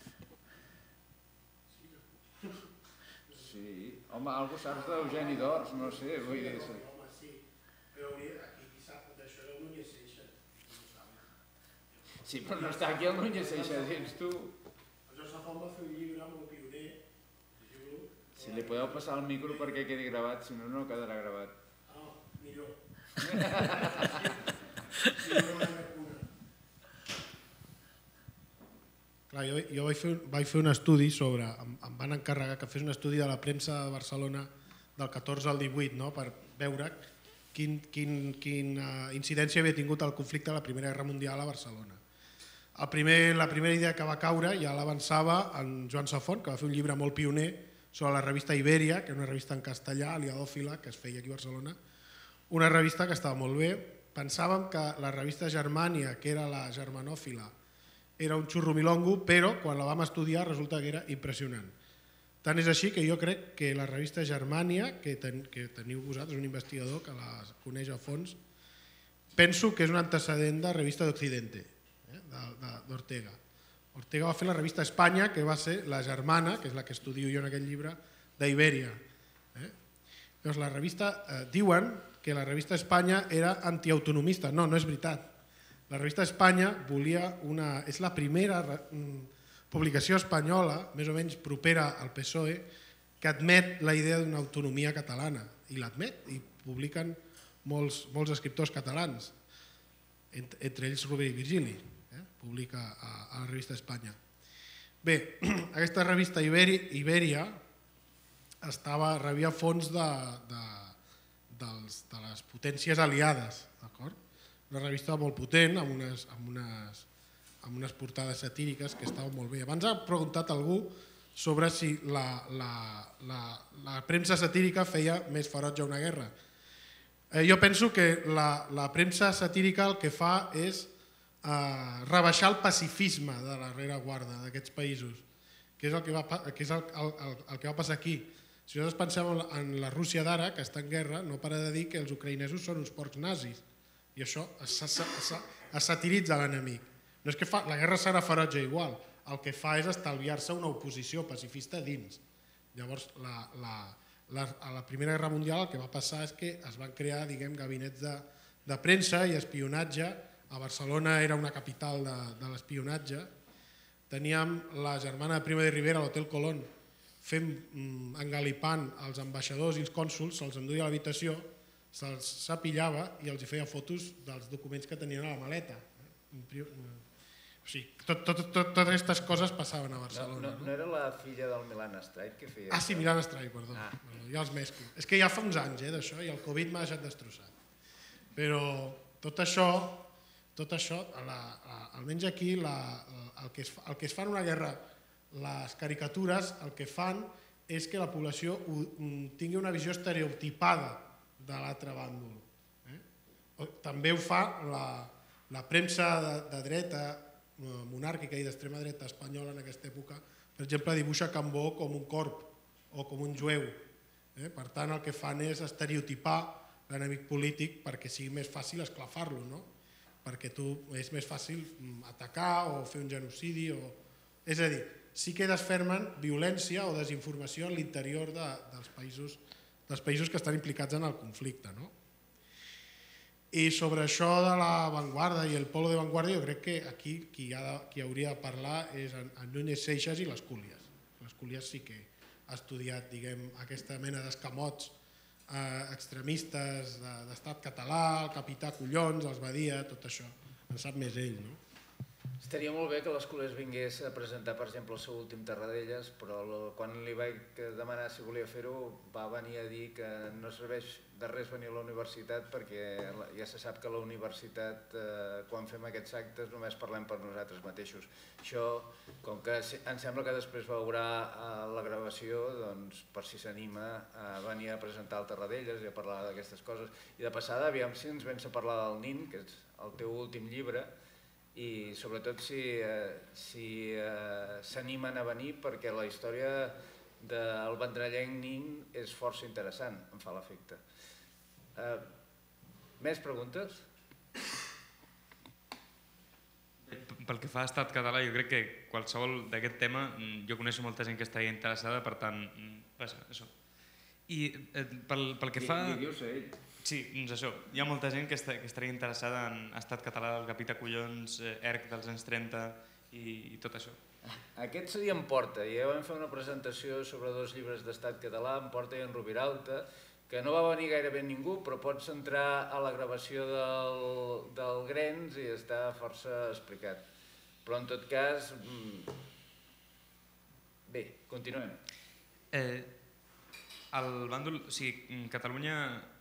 Sí, home, algú saps d'Eugeni d'Ors, no sé, vull dir... Home, sí, però aquí sap d'això del Núñez Seixas. Sí, però no està aquí el Núñez Seixas, ets tu. El Josep Font va fer un llibre molt pioner. Si li podeu passar el micro perquè quedi gravat, si no, no quedarà gravat. Millor. Clar, jo vaig fer un estudi sobre, em van encarregar que fes un estudi de la premsa de Barcelona del 14 al 18, per veure quina incidència havia tingut el conflicte de la Primera Guerra Mundial a Barcelona. La primera idea que va caure ja l'avançava en Joan Safont, que va fer un llibre molt pioner sobre la revista Iberia, que era una revista en castellà, aliadòfila, que es feia aquí a Barcelona, una revista que estava molt bé. Pensàvem que la revista Germània, que era la germanòfila, era un xurrumilongo, però quan la vam estudiar resulta que era impressionant. Tant és així que jo crec que la revista Germània, que teniu vosaltres, un investigador que la coneix a fons, penso que és un antecedent de Revista d'Occidente, d'Ortega. Ortega va fer la revista Espanya, que va ser la germana, que és la que estudio jo en aquest llibre, d'Ibèria. Llavors, la revista diuen que la revista Espanya era antiautonomista. No, no és veritat. La revista Espanya és la primera publicació espanyola, més o menys propera al PSOE, que admet la idea d'una autonomia catalana. I l'admet, i publiquen molts escriptors catalans, entre ells Rovira i Virgili, publica a la revista Espanya. Bé, aquesta revista Ibèria rebia fons de les potències aliades, d'acord? Una revista molt potent, amb unes portades satíriques que estaven molt bé. Abans ha preguntat algú sobre si la premsa satírica feia més ferotge una guerra. Jo penso que la premsa satírica el que fa és rebaixar el pacifisme de la rereguarda d'aquests països, que és el que va passar aquí. Si nosaltres pensem en la Rússia d'ara, que està en guerra, no para de dir que els ucraïnesos són uns porcs nazis. I això es satiritza l'enemic. No és que la guerra serà ferotge igual, el que fa és estalviar-se una oposició pacifista dins. Llavors, a la Primera Guerra Mundial el que va passar és que es van crear, gabinets de premsa i espionatge. A Barcelona era una capital de l'espionatge. Teníem la germana de Primo de Rivera a l'Hotel Colón fent engalipant els ambaixadors i els cònsols, se'ls enduia a l'habitació, se'ls sapillava i els feia fotos dels documents que tenien a la maleta. O sigui, totes aquestes coses passaven a Barcelona. No era la filla del Milan Streit que feia... Ah, sí, Milan Streit, perdó. Ja els mesclo. És que ja fa uns anys d'això i el Covid m'ha deixat destrossat. Però tot això, almenys aquí, el que es fa en una guerra, les caricatures el que fan és que la població tingui una visió estereotipada de l'altre bàndol. També ho fa la premsa de dreta, monàrquica i d'extrema dreta espanyola en aquesta època. Per exemple, dibuixa Cambó com un corb o com un jueu. Per tant, el que fan és estereotipar l'enemic polític perquè sigui més fàcil esclafar-lo, no? Perquè és més fàcil atacar o fer un genocidi. És a dir, sí que desfermen violència o desinformació en l'interior dels països que estan implicats en el conflicte, no? I sobre això de l'avantguarda i el polo de vanguardia, jo crec que aquí qui hauria de parlar és en Núñez Seixas i les Cúlies. Les Cúlies sí que ha estudiat, diguem, aquesta mena d'escamots extremistes d'estat català, el capità Collons, els Badia, tot això. En sap més ell, no? Estaria molt bé que l'Escolés vingués a presentar, per exemple, el seu últim Tarradellas, però quan li vaig demanar si volia fer-ho va venir a dir que no serveix de res venir a la universitat perquè ja se sap que a la universitat, quan fem aquests actes, només parlem per nosaltres mateixos. Això, com que em sembla que després veurà la gravació, doncs per si s'anima a venir a presentar el Tarradellas i a parlar d'aquestes coses. I de passada, aviam si ens vens a parlar del Nin, que és el teu últim llibre, i sobretot si s'animen a venir perquè la història del vendrellenc Nin és força interessant, em fa l'efecte. Més preguntes? Pel que fa a Estat català, jo crec que qualsevol d'aquest tema, jo coneixo molta gent que estaria interessada, per tant, això. I pel que fa... Qui dius ell? Sí, doncs això, hi ha molta gent que estaria interessada en Estat català, el capità Collons, ERC dels anys 30 i tot això. Aquest seria en Porta, i ja vam fer una presentació sobre 2 llibres d'Estat català, en Porta i en Rubiralta, que no va venir gairebé ningú, però pots entrar a la gravació del Grens i està força explicat. Però en tot cas... Bé, continuem. El bàndol, o sigui, Catalunya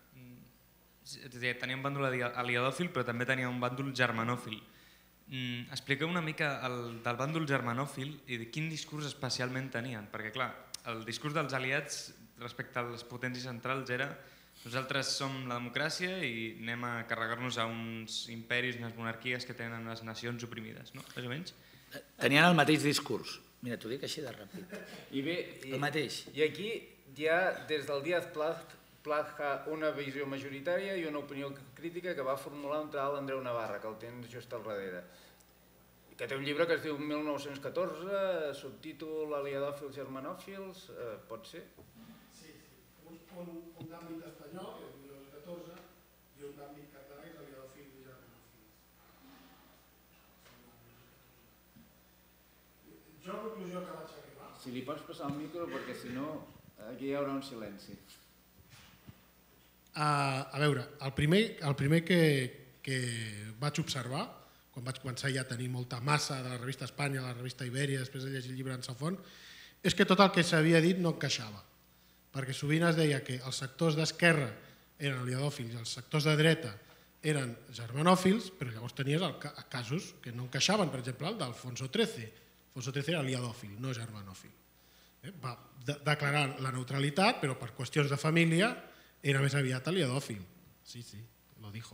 tenia un bàndol aliadòfil, però també tenia un bàndol germanòfil. Expliqueu una mica del bàndol germanòfil i de quin discurs especialment tenien, perquè clar, el discurs dels aliats respecte a les potències centrals era nosaltres som la democràcia i anem a carregar-nos a uns imperis, unes monarquies que tenen les nacions oprimides, no? Més o menys. Tenien el mateix discurs. Mira, t'ho dic així de ràpid. El mateix. I aquí hi ha, des del Díaz Plaja, una visió majoritària i una opinió crítica que va formular un tal Andreu Navarra, que el tens just al darrere, que té un llibre que es diu 1914, subtítol Aliadòfils germanòfils, pot ser? Sí, un d'àmbit espanyol, que és 1914, i un d'àmbit català, que és aliadòfils i germanòfils. Jo la conclusió que vaig arribar... Si li pots passar el micro, perquè si no, aquí hi haurà un silenci. A veure, el primer que vaig observar, quan vaig començar ja a tenir molta massa de la revista Espanya, la revista Ibèria, després de llegir el llibre d'en Safont, és que tot el que s'havia dit no encaixava. Perquè sovint es deia que els sectors d'esquerra eren aliadòfils i els sectors de dreta eren germanòfils, però llavors tenies casos que no encaixaven, per exemple, el d'Alfonso XIII. Alfonso XIII era aliadòfil, no germanòfil. Va declarar la neutralitat, però per qüestions de família era més aviat aliadòfil. Sí, lo dijo.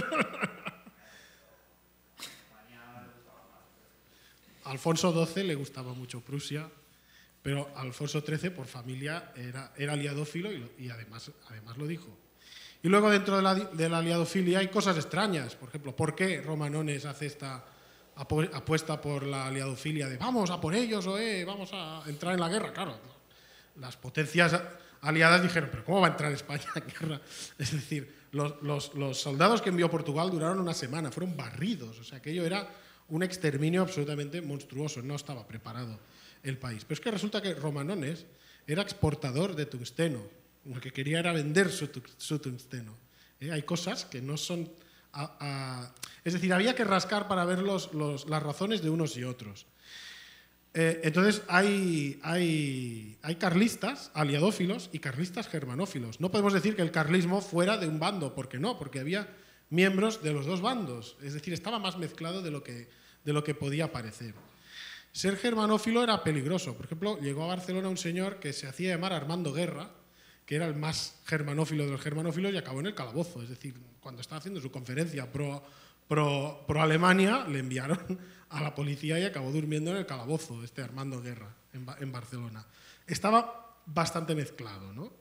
A Alfonso XII le gustaba mucho Prusia, pero Alfonso XIII por familia era aliadófilo y además lo dijo. Y luego dentro de la aliadofilia hay cosas extrañas. Por ejemplo, ¿por qué Romanones hace esta apuesta por la aliadofilia de vamos a por ellos o vamos a entrar en la guerra? Claro, las potencias aliadas dijeron, pero ¿cómo va a entrar España en guerra? Es decir, los soldados que envió Portugal duraron una semana, fueron barridos, o sea, aquello era un exterminio absolutamente monstruoso, no estaba preparado el país. Pero es que resulta que Romanones era exportador de tungsteno, lo que quería era vender su tungsteno. Hay cosas que no son... Es decir, había que rascar para ver las razones de unos y otros. Entonces hay carlistas aliadófilos y carlistas germanófilos. No podemos decir que el carlismo fuera de un bando, ¿por qué no? Porque había miembros de los dos bandos, es decir, estaba más mezclado de lo que podía parecer. Ser germanófilo era peligroso. Por ejemplo, llegó a Barcelona un señor que se hacía llamar Armando Guerra, que era el más germanófilo de los germanófilos y acabó en el calabozo. Es decir, cuando estaba haciendo su conferencia pro Alemania, le enviaron a la policía y acabó durmiendo en el calabozo, Armando Guerra, en Barcelona. Estaba bastante mezclado, ¿no?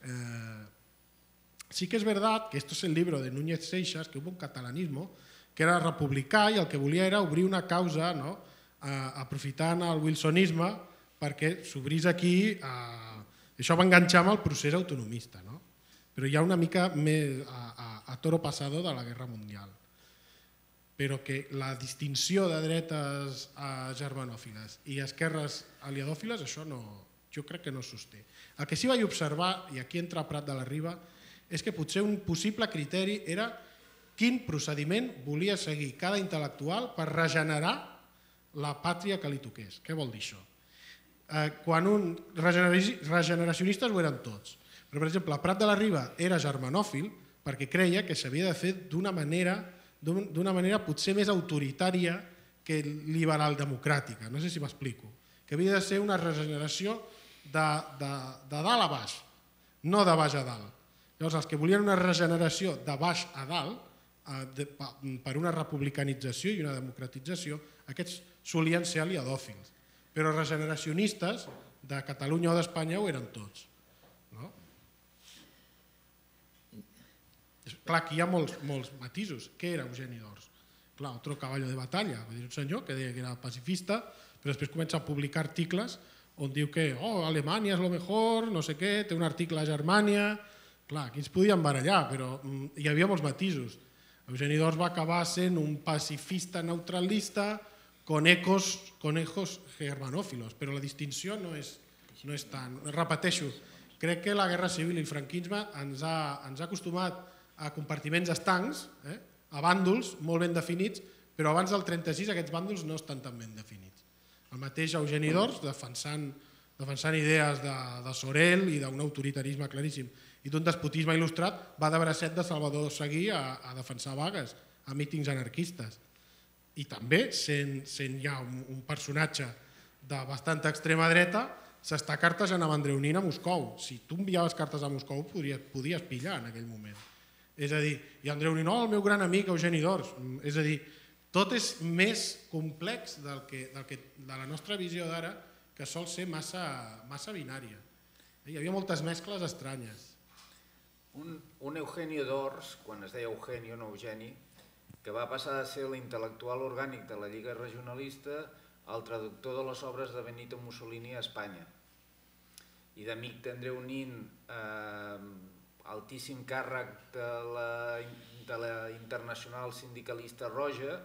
Sí que es verdad que esto es el libro de Núñez Seixas, que hubo un catalanismo, que era republicà i el que volia era obrir una causa, no? Aprofitant el wilsonisme perquè s'obrís aquí, això va enganxar amb el procés autonomista, no? Però hi ha una mica més a toro pasado de la Guerra Mundial. Però que la distinció de dretes germanòfiles i esquerres aliadòfiles, això no, jo crec que no es sosté. El que sí vaig observar, i aquí entra Prat de la Riba, és que potser un possible criteri era quin procediment volia seguir cada intel·lectual per regenerar la pàtria que li toqués. Què vol dir això? Quan regeneracionistes ho eren tots. Però, per exemple, Prat de la Riba era germanòfil perquè creia que s'havia de fer d'una manera potser més autoritària que liberal-democràtica. No sé si m'explico. Que havia de ser una regeneració de dalt a baix, no de baix a dalt. Llavors, els que volien una regeneració de baix a dalt, per una republicanització i una democratització, aquests solien ser aliadòfils. Però regeneracionistes de Catalunya o d'Espanya ho eren tots. Clar, aquí hi ha molts matisos. Què era Eugeni d'Ors? Clar, otro caballo de batalla. Va dir un senyor que deia que era pacifista, però després comença a publicar articles on diu que Alemanya és lo mejor, no sé què, té un article a Germània. Clar, aquí ens podíem barallar, però hi havia molts matisos. Eugeni d'Ors va acabar sent un pacifista neutralista con ecos germanòfilos, però la distinció no és tant. Repeteixo, crec que la Guerra Civil i el franquisme ens ha acostumat a compartiments estancs, a bàndols molt ben definits, però abans del 36 aquests bàndols no estan tan ben definits. El mateix Eugeni d'Ors, defensant idees de Sorel i d'un autoritarisme claríssim i d'un despotisme il·lustrat, va de bracet de Salvador Seguí a defensar vagues, a mítings anarquistes. I també, sent ja un personatge de bastanta extrema dreta, s'està cartejant amb Andreu Nin a Moscou. Si tu enviaves cartes a Moscou, podies pillar en aquell moment. És a dir, i Andreu Nin, el meu gran amic Eugeni d'Ors. És a dir, tot és més complex de la nostra visió d'ara, que sol ser massa binària. Hi havia moltes mescles estranyes. Un Eugenio d'Ors, quan es deia Eugenio, no Eugeni, que va passar a ser l'intel·lectual orgànic de la Lliga Regionalista al traductor de les obres de Benito Mussolini a Espanya. I d'amic d'Andreu Nin, altíssim càrrec de la Internacional Sindicalista Roja,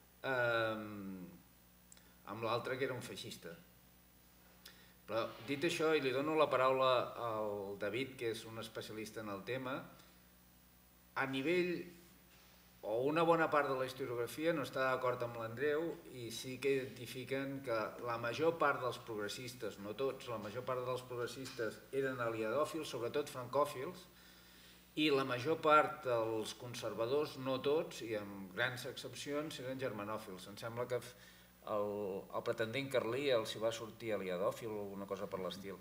amb l'altre que era un feixista. Però dit això, i li dono la paraula al David, que és un especialista en el tema, a nivell, o una bona part de la historiografia no està d'acord amb l'Andreu i sí que identifiquen que la major part dels progressistes, no tots, la major part dels progressistes eren aliadòfils, sobretot francòfils, i la major part dels conservadors, no tots, i amb grans excepcions, eren germanòfils. Em sembla que el pretendent Carlí els hi va sortir aliadòfil o alguna cosa per l'estil.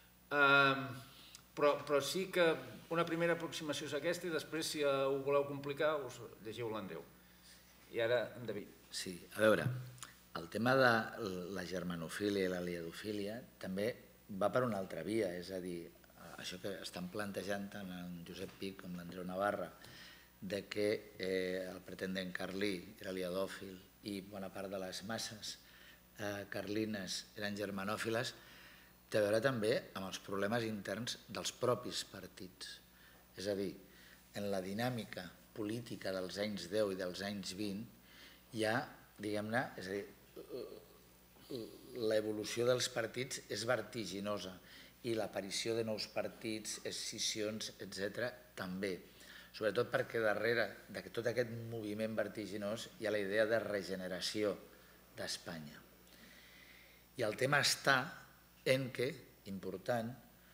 Però sí que una primera aproximació és aquesta i després, si ho voleu complicar, us llegiu l'Andreu. I ara, en David. Sí, a veure, el tema de la germanofília i l'aliadofília també va per una altra via, és a dir, això que estan plantejant tant en Josep Pi com l'Andreu Navarra, de que el pretendent Carlí era aliadòfil i bona part de les masses carlines eren germanòfiles, té a veure també amb els problemes interns dels propis partits. És a dir, en la dinàmica política dels anys 10 i dels anys 20 hi ha, diguem-ne, és a dir, l'evolució dels partits és vertiginosa i l'aparició de nous partits, escissions, etc., també. Sobretot perquè darrere de tot aquest moviment vertiginós hi ha la idea de regeneració d'Espanya. I el tema està en què, important,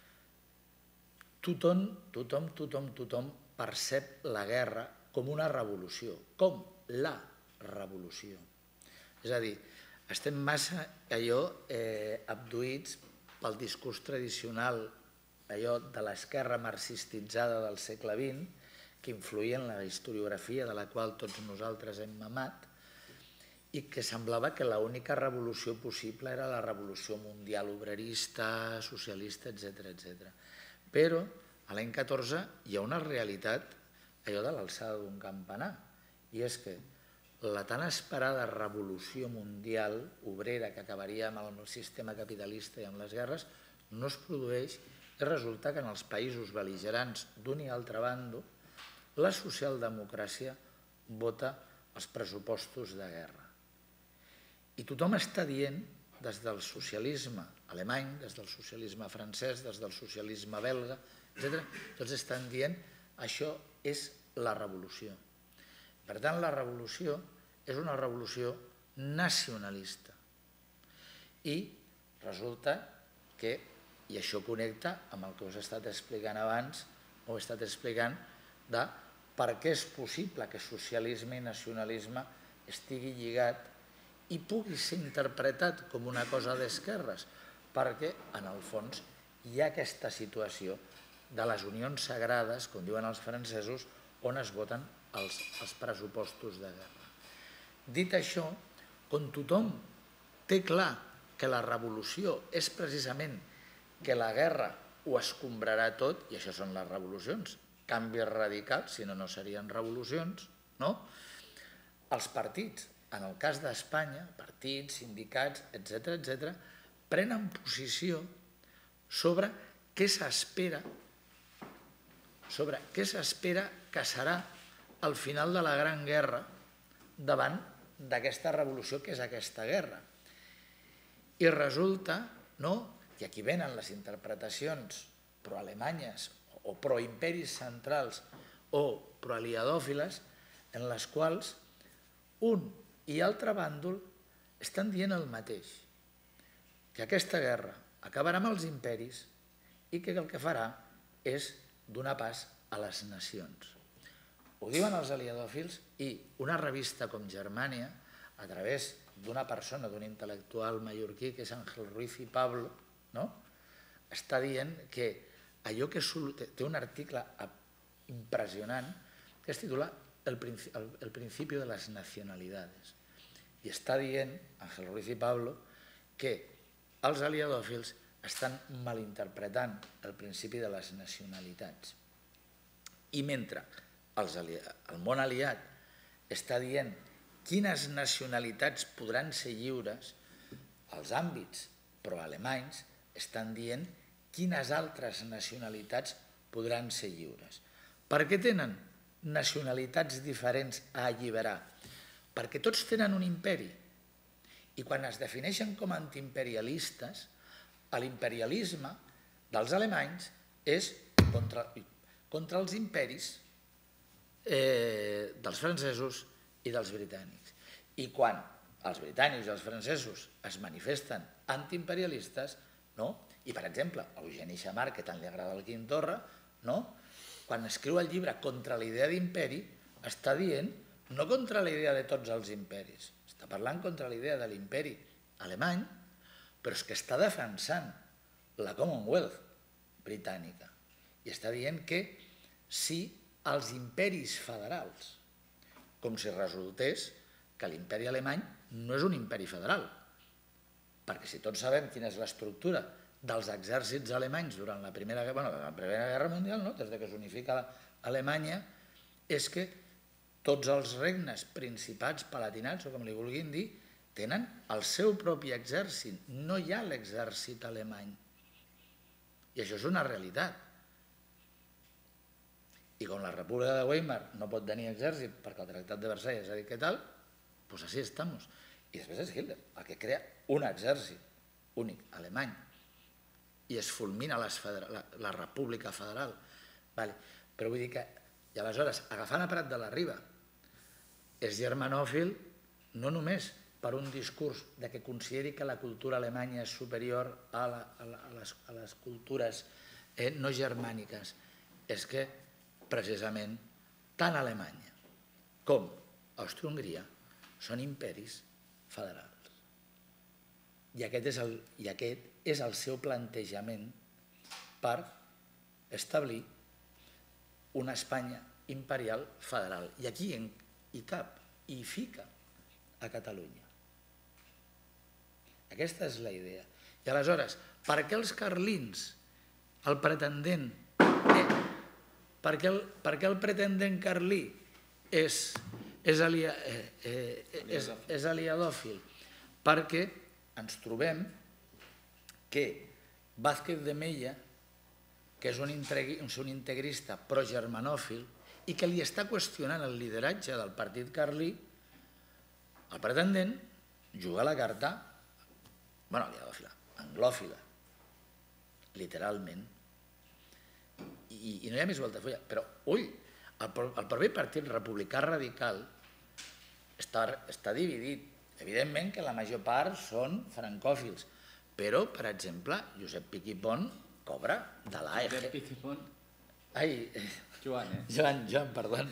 tothom percep la guerra com una revolució, com la revolució. És a dir, estem massa abduïts pel discurs tradicional de l'esquerra marxistitzada del segle XX, que influïa en la historiografia de la qual tots nosaltres hem mamat, i que semblava que l'única revolució possible era la revolució mundial obrerista, socialista, etc. Però a l'any 14 hi ha una realitat, allò de l'alçada d'un campanar, i és que la tan esperada revolució mundial obrera que acabaria amb el sistema capitalista i amb les guerres no es produeix, i resulta que en els països bel·ligerants d'un i altre bando la socialdemocràcia vota els pressupostos de guerra. I tothom està dient, des del socialisme alemany, des del socialisme francès, des del socialisme belga, etc., tots estan dient això és la revolució. Per tant, la revolució és una revolució nacionalista. I resulta que, i això connecta amb el que us he estat explicant abans, o he estat explicant de per què és possible que socialisme i nacionalisme estigui lligat i pugui ser interpretat com una cosa d'esquerres, perquè, en el fons, hi ha aquesta situació de les unions sagrades, com diuen els francesos, on es voten els pressupostos de guerra. Dit això, com tothom té clar que la revolució és precisament que la guerra ho escombrarà tot, i això són les revolucions, canvis radicals, si no, no serien revolucions, no? Els partits, en el cas d'Espanya, partits, sindicats, etc., prenen posició sobre què s'espera que serà el final de la Gran Guerra davant d'aquesta revolució que és aquesta guerra. I resulta, i aquí venen les interpretacions proalemanyes o proimperis centrals o proaliadòfiles, en les quals un i altre bàndol estan dient el mateix, que aquesta guerra acabarà amb els imperis i que el que farà és donar pas a les nacions. Ho diuen els aliadòfils, i una revista com Germania, a través d'una persona, d'un intel·lectual mallorquí, que és Ángel Ruiz i Pablo, està dient que allò que té un article impressionant que es titula El principio de las nacionalidades. I està dient, Ángel Ruiz i Pablo, que els aliadòfils estan malinterpretant el principi de les nacionalitats. I mentre el món aliat està dient quines nacionalitats podran ser lliures, els àmbits proalemanys estan dient quines altres nacionalitats podran ser lliures. Per què tenen nacionalitats diferents a alliberar? Perquè tots tenen un imperi, i quan es defineixen com a antiimperialistes, l'imperialisme dels alemanys és contra els imperis dels francesos i dels britànics. I quan els britànics i els francesos es manifesten antiimperialistes, i per exemple, Eugeni Xammar, que tant li agrada al Quim Torra, quan escriu el llibre Contra la idea d'imperi, està dient no contra la idea de tots els imperis, està parlant contra la idea de l'imperi alemany, però és que està defensant la Commonwealth britànica i està dient que sí als imperis federals, com si resultés que l'imperi alemany no és un imperi federal, perquè si tots sabem quina és l'estructura dels exèrcits alemanys durant la Primera Guerra Mundial, des que s'unifica Alemanya, és que tots els regnes, principats, palatinats, o com li vulguin dir, tenen el seu propi exèrcit, no hi ha l'exèrcit alemany. I això és una realitat. I com la República de Weimar no pot tenir exèrcit perquè el Tractat de Versalles ha dit que tal, doncs així estem. I després és Hitler el que crea un exèrcit únic, alemany, i es fulmina la República Federal. Però vull dir que, i aleshores, agafant a Prat de la Riba, és germanòfil no només per un discurs de que consideri que la cultura alemanya és superior a les cultures no germàniques, és que precisament tant Alemanya com Àustria-Hongria són imperis federals. I aquest és el seu plantejament per establir una Espanya imperial federal. I aquí hi cap i hi fica a Catalunya. Aquesta és la idea. I aleshores, per què els carlins, el pretendent Per què el pretendent carlí és aliadòfil? Perquè ens trobem que Vázquez de Mella, que és un integrista pro-germanòfil i que li està qüestionant el lideratge del partit carlí, el pretendent juga la carta, aliadòfila, anglòfila, literalment. I no hi ha més volta a fer. Però, ull, el propi partit republicà radical està dividit. Evidentment que la major part són francòfils, però, per exemple, Josep Pich i Pont cobra de l'AEG. Josep Pich i Pont? Ai, Joan, perdó.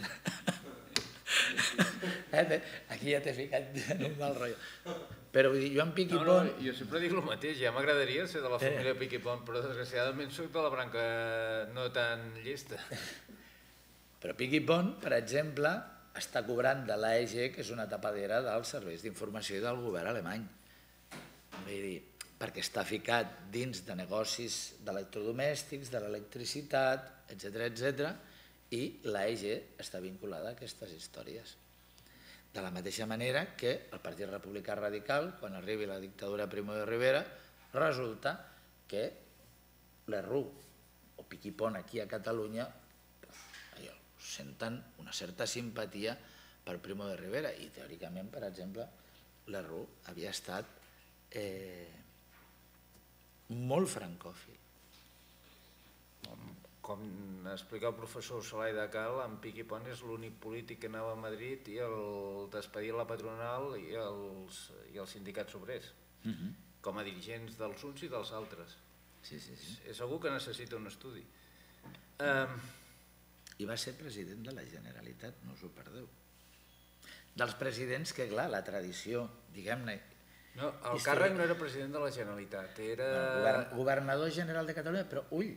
Aquí ja t'he ficat en un mal rotllo. Però vull dir, Joan Pich i Pont... Jo sempre dic el mateix, ja m'agradaria ser de la família Pich i Pont, però desgraciadament soc de la branca no tan llesta. Però Pich i Pont, per exemple, està cobrant de l'AEG, que és una tapadera dels serveis d'informació del govern alemany. Vull dir, perquè està ficat dins de negocis d'electrodomèstics, de l'electricitat, etc. I l'AEG està vinculada a aquestes històries. De la mateixa manera que el Partit Republicà Radical, quan arribi la dictadura de Primo de Rivera, resulta que l'ERRU o Pich i Pont aquí a Catalunya senten una certa simpatia per Primo de Rivera i teòricament, per exemple, l'ERRU havia estat molt francòfil. Com explica el professor Solai de Cal, en Pich i Pont és l'únic polític que anava a Madrid i el despedia la patronal i els sindicats obrers, com a dirigents dels uns i dels altres. És algú que necessita un estudi. I va ser president de la Generalitat, no us ho perdeu. Dels presidents que, clar, la tradició, diguem-ne... No, el càrrec no era president de la Generalitat, era... Governador general de Catalunya, però ull,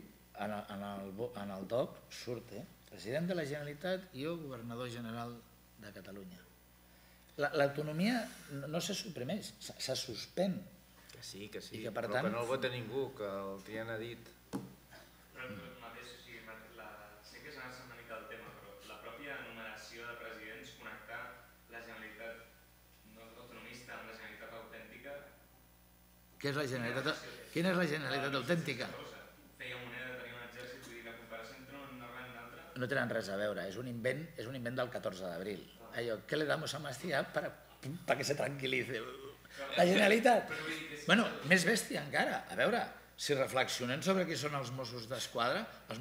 en el DOC surt, president de la Generalitat i jo governador general de Catalunya. L'autonomia no se suprimeix, se suspèn. Que sí, però que no el vota ningú, que el Tiana ha dit. Però el mateix, sé que s'ha anat una mica del tema, però la pròpia enumeració de presidents, connectar la Generalitat no autonomista amb la Generalitat autèntica... Què és la Generalitat? Quina és la Generalitat autèntica? Feia moneda de tenir un exèrcit, vull dir, la comparació entre un arrel i l'altre... No tenen res a veure, és un invent del 14 d'abril. Allò, ¿qué le damos a Macià para que se tranquilice? La Generalitat. Bueno, més bèstia encara. A veure, si reflexionem sobre qui són els Mossos d'Esquadra,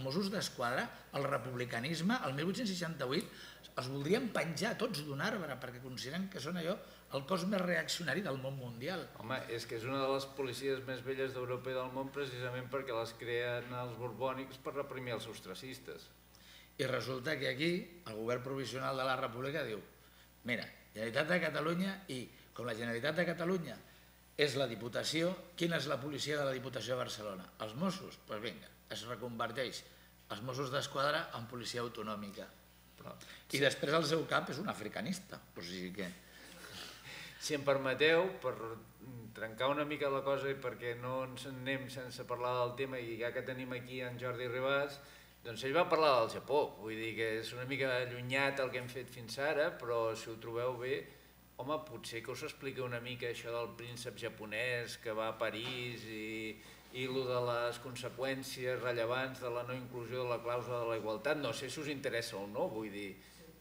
el republicanisme, el 1868, els voldrien penjar tots d'un arbre perquè consideren que són allò el cos més reaccionari del món mundial. Home, és que és una de les policies més velles d'Europa i del món precisament perquè les creen els borbònics per reprimir els ostracistes. I resulta que aquí el govern provisional de la República diu mira, Generalitat de Catalunya i com la Generalitat de Catalunya és la Diputació, quina és la policia de la Diputació de Barcelona? Els Mossos? Doncs vinga, es reconverteix els Mossos d'Esquadra en policia autonòmica. I després el seu cap és un africanista. O sigui que... Si em permeteu, per trencar una mica la cosa i perquè no ens anem sense parlar del tema i ja que tenim aquí en Jordi Ribas, doncs ell va parlar del Japó, vull dir que és una mica allunyat el que hem fet fins ara, però si ho trobeu bé, home, potser que us expliqui una mica això del príncep japonès que va a París i lo de les conseqüències rellevants de la no inclusió de la clàusula de la igualtat. No sé si us interessa o no, vull dir...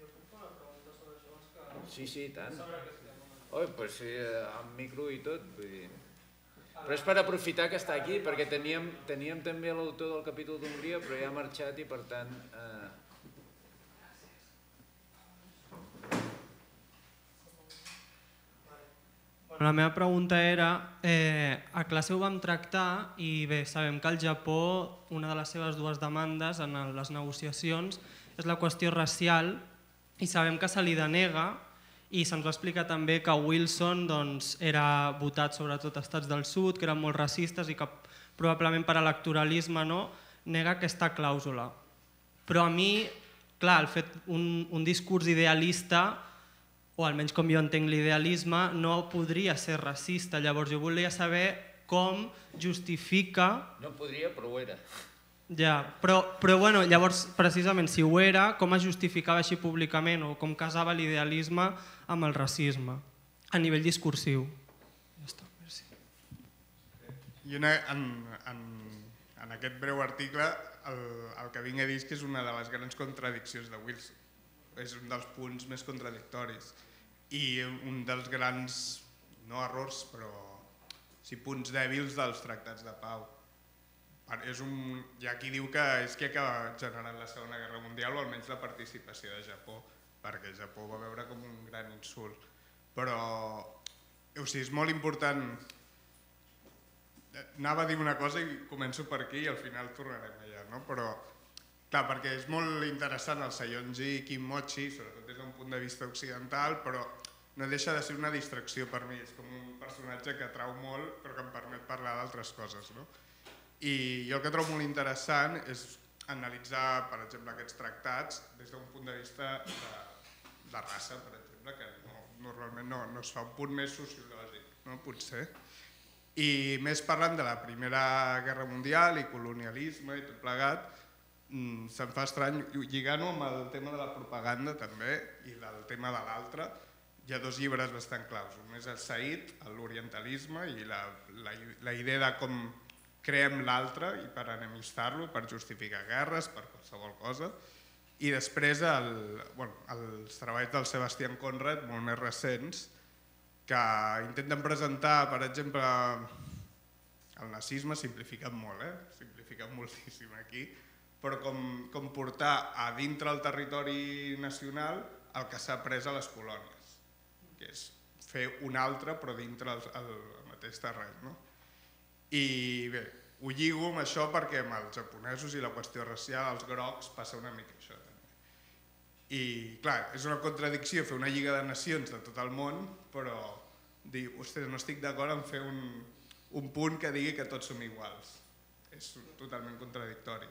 Sí, i tant. Oi, doncs sí, amb micro i tot, vull dir... Però és per aprofitar que està aquí, perquè teníem també l'autor del capítol d'Hongria, però ja ha marxat i per tant... La meva pregunta era, a classe ho vam tractar i bé, sabem que al Japó una de les seves dues demandes en les negociacions és la qüestió racial i sabem que se li denega i se'ns va explicar també que Wilson era votat sobretot a estats del sud, que eren molt racistes i que probablement per electoralisme nega aquesta clàusula. Però a mi, clar, el fet un discurs idealista, o almenys com jo entenc l'idealisme, no podria ser racista. Llavors jo volia saber com justifica... No podria, però ho era. Ja, però bueno, llavors, precisament, si ho era, com es justificava així públicament o com casava l'idealisme amb el racisme a nivell discursiu? Ja està, merci. I en aquest breu article el que vinc a dir és que és una de les grans contradiccions de Wilson. És un dels punts més contradictoris i un dels grans, no errors, però sí punts dèbils dels tractats de pau. Hi ha qui diu que és qui acaba generant la Segona Guerra Mundial o almenys la participació de Japó, perquè Japó va veure com un gran insult. Però és molt important. Anava a dir una cosa i començo per aquí i al final tornarem allà, no? Però, clar, perquè és molt interessant el Sayonji Kimochi, sobretot des d'un punt de vista occidental, però no deixa de ser una distracció per mi. És com un personatge que atrau molt però que em permet parlar d'altres coses, no? I jo el que trobo molt interessant és analitzar, per exemple, aquests tractats des d'un punt de vista de raça, per exemple, que normalment no es fa un punt més sociològic, no? Potser. I més parlant de la Primera Guerra Mundial i colonialisme i tot plegat, se'm fa estrany, lligant-ho amb el tema de la propaganda també i del tema de l'altre, hi ha dos llibres bastant claus. Un és el Said, l'orientalisme i la idea de com creem l'altre i per enemistar-lo, per justificar guerres, per qualsevol cosa. I després els treballs del Sebastián Conrad, molt més recents, que intenten presentar, per exemple, el nazisme simplificat molt, simplificat moltíssim aquí, però com portar a dintre el territori nacional el que s'ha pres a les colònies, que és fer un altre però dintre el mateix terreny, no? I bé, ho lligo amb això perquè amb els japonesos i la qüestió racial, els grocs, passa una mica això també. I clar, és una contradicció fer una lliga de nacions de tot el món, però dir, ostres, no estic d'acord en fer un punt que digui que tots som iguals. És totalment contradictori.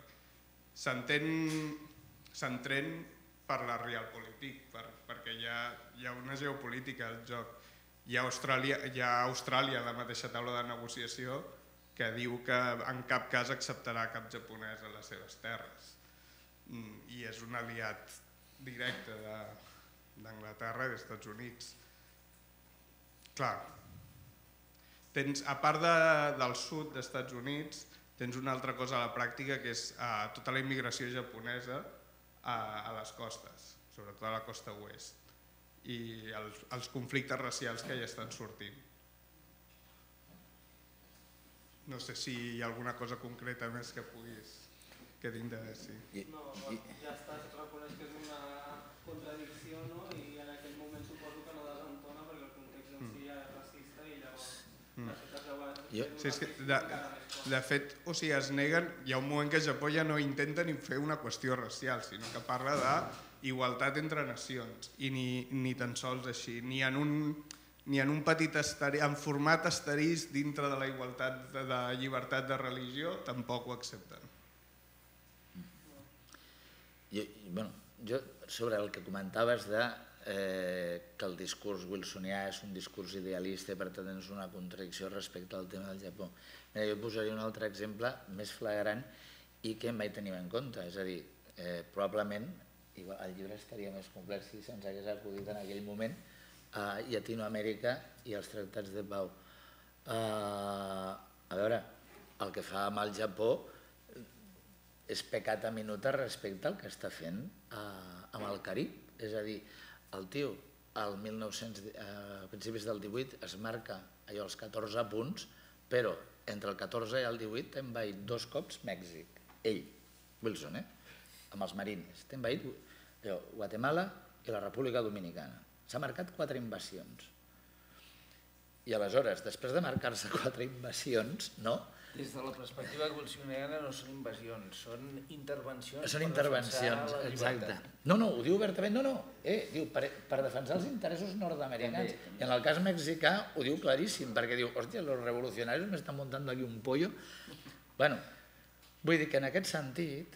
S'entén per la realpolitik, perquè hi ha una geopolítica al joc. Hi ha Austràlia a la mateixa taula de negociació que diu que en cap cas acceptarà cap japonès a les seves terres. I és un aliat directe d'Anglaterra i dels Estats Units. Clar, a part del sud dels Estats Units, tens una altra cosa a la pràctica que és tota la immigració japonesa a les costes, sobretot a la costa oest, i els conflictes racials que hi estan sortint. No sé si hi ha alguna cosa concreta més que t'interessi. No, ja està, es reconeix que és una contradicció, no? I en aquell moment suposo que no desentona perquè el context en si ja és racista i llavors de fet, es neguen, hi ha un moment que a Japó ja no intenta ni fer una qüestió racial, sinó que parla d'igualtat entre nacions, i ni tan sols així, ni en un petit en format asterisc dintre de la igualtat de la llibertat de religió tampoc ho accepten. Jo sobre el que comentaves que el discurs wilsonià és un discurs idealista i per tant és una contradicció respecte al tema del Japó. Jo posaria un altre exemple més flagrant i que em vaig tenir en compte, és a dir, probablement el llibre estaria més complex si se'ns hagués acudit en aquell moment a Llatinoamèrica i els tractats de pau. A veure, el que fa amb el Japó és pecat a minuta respecte al que està fent amb el Carib. És a dir, el tio a principis del 18 es marca allò els 14 punts, però entre el 14 i el 18 t'ha envaït 2 cops Mèxic. Ell, Wilson, amb els marines. T'ha envaït Guatemala i la República Dominicana. S'ha marcat 4 invasions. I aleshores, després de marcar-se 4 invasions, no? Des de la perspectiva wilsoniana no són invasions, són intervencions. Són intervencions, exacte. No, ho diu obertament, diu per defensar els interessos nord-americans. I en el cas mexicà ho diu claríssim, perquè diu, hòstia, los revolucionarios me están montando aquí un pollo. Bueno, vull dir que en aquest sentit,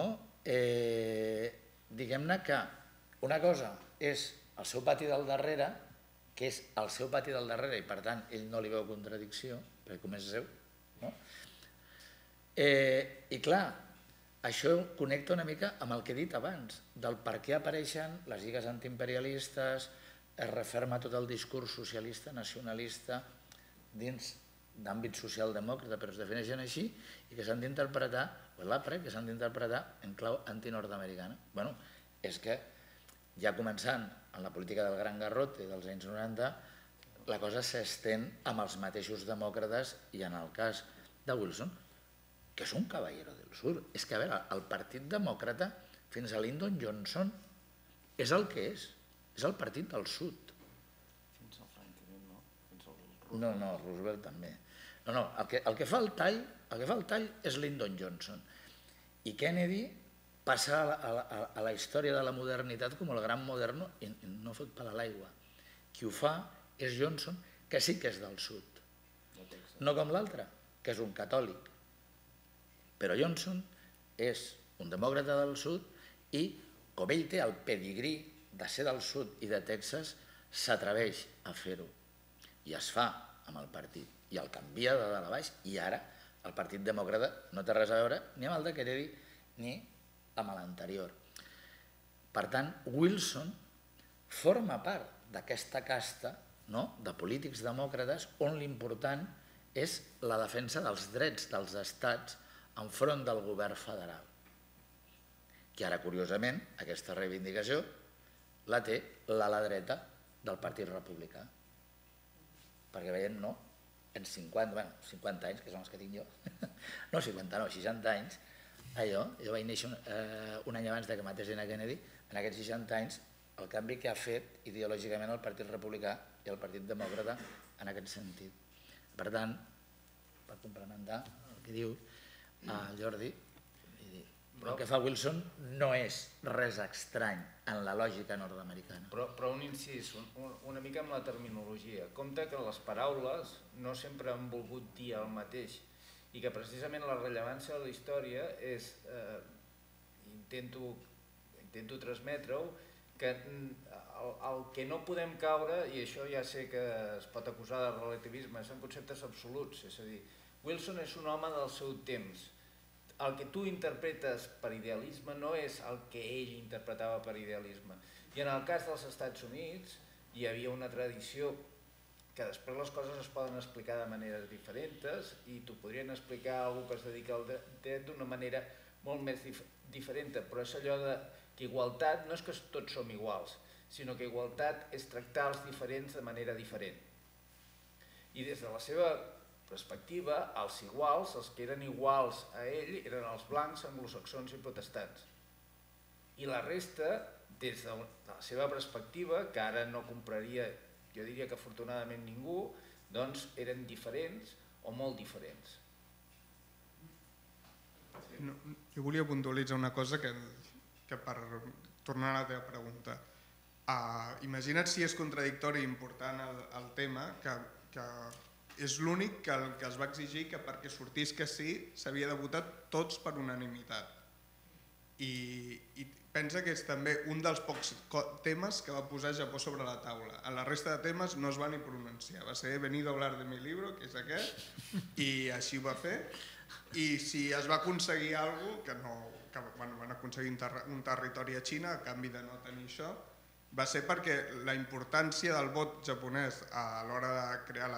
diguem-ne que una cosa és el seu pati del darrere, que és el seu pati del darrere i per tant ell no li veu contradicció, perquè com és seu, no? I clar, això connecta una mica amb el que he dit abans, del per què apareixen les lligues antiimperialistes, es referma tot el discurs socialista, nacionalista, dins d'àmbit socialdemòcrata, però es defineixen així, i que s'han d'interpretar, o l'APRE, que s'han d'interpretar en clau antinord-americana. Bueno, és que ja començant en la política del gran garrote dels anys 90, la cosa s'estén amb els mateixos demòcrates i en el cas de Wilson, que és un caballero del sur. És que, a veure, el Partit Demòcrata, fins a Lyndon Johnson, és el que és el Partit del Sud. Fins al Franklin, no? Fins al... No, Roosevelt també. No, el que fa el tall és Lyndon Johnson. I Kennedy passa a la història de la modernitat com el gran moderno i no fot pal a l'aigua. Qui ho fa és Johnson, que sí que és del sud. No com l'altre, que és un catòlic. Però Johnson és un demòcrata del sud i, com ell té el pedigrí de ser del sud i de Texas, s'atreveix a fer-ho. I es fa amb el partit. I el canvia de dalt a baix. I ara el Partit Demòcrata no té res a veure ni amb el de Kennedy ni amb l'anterior. Per tant, Wilson forma part d'aquesta casta de polítics demòcrates on l'important és la defensa dels drets dels estats enfront del govern federal. I ara, curiosament, aquesta reivindicació la té l'ala dreta del Partit Republicà. Perquè veiem, no? En 50 anys, que són els que tinc jo, no 50, no, 60 anys, jo vaig néixer un any abans que matessin a Kennedy, en aquests 60 anys el canvi que ha fet ideològicament el Partit Republicà i el Partit Demòcrata en aquest sentit. Per tant, per complementar el que diu el Jordi, el que fa Wilson no és res estrany en la lògica nord-americana. Però un incís, una mica amb la terminologia. Compte que les paraules no sempre han volgut dir el mateix i que precisament la rellevància de la història és, intento transmetre-ho, que el que no podem caure, i això ja sé que es pot acusar de relativisme, són conceptes absoluts, és a dir, Wilson és un home del seu temps. El que tu interpretes per idealisme no és el que ell interpretava per idealisme. I en el cas dels Estats Units hi havia una tradició que després les coses es poden explicar de maneres diferents i t'ho podrien explicar algú que es dedica al dret d'una manera molt més diferent, però és allò que igualtat no és que tots som iguals, sinó que igualtat és tractar els diferents de manera diferent. I des de la seva perspectiva, els iguals, els que eren iguals a ell, eren els blancs, anglosaxons i protestants. I la resta, des de la seva perspectiva, que ara no compraria, jo diria que afortunadament ningú, doncs eren diferents o molt diferents. Jo volia puntualitzar una cosa que per tornar a la teva pregunta. Imagina't si és contradictori i important el tema, que és l'únic que es va exigir que perquè sortís que sí s'havia de votar tots per unanimitat. I pensa que és també un dels pocs temes que va posar Japó sobre la taula. A la resta de temes no es va ni pronunciar. Va ser venido a hablar de mi libro, que és aquest, i així ho va fer. I si es va aconseguir alguna cosa, que van aconseguir un territori a Xina a canvi de no tenir això, va ser perquè la importància del vot japonès a l'hora de crear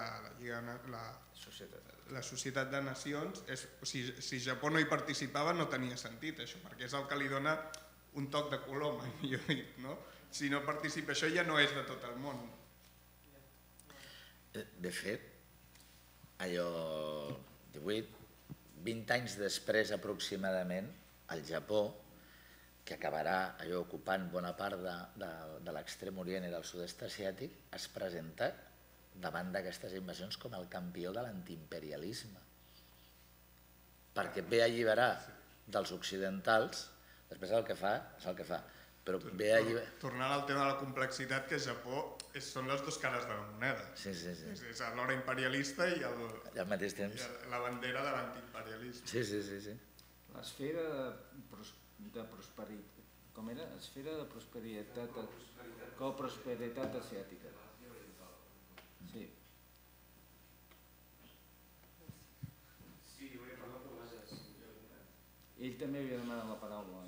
la Societat de Nacions, si Japó no hi participava no tenia sentit això, perquè és el que li dona un toc de color, millor dit, no? Si no participa això ja no és de tot el món. De fet, allò 20 anys després aproximadament, el Japó, que acabarà ocupant bona part de l'extrem orient i del sud-est asiàtic, es presenta davant d'aquestes invasions com el campió de l'antiimperialisme. Perquè ve a alliberar dels occidentals, després el que fa és el que fa, però ve a alliberar... Tornant al tema de la complexitat, que Japó són les dues cares de la moneda. Sí. És alhora imperialista i al mateix temps la bandera de l'antiimperialisme. Sí. L'esfera de prosperitat, com era? Esfera de prosperitat, coprosperitat asiàtica. Sí. Ell també havia demanat la paraula.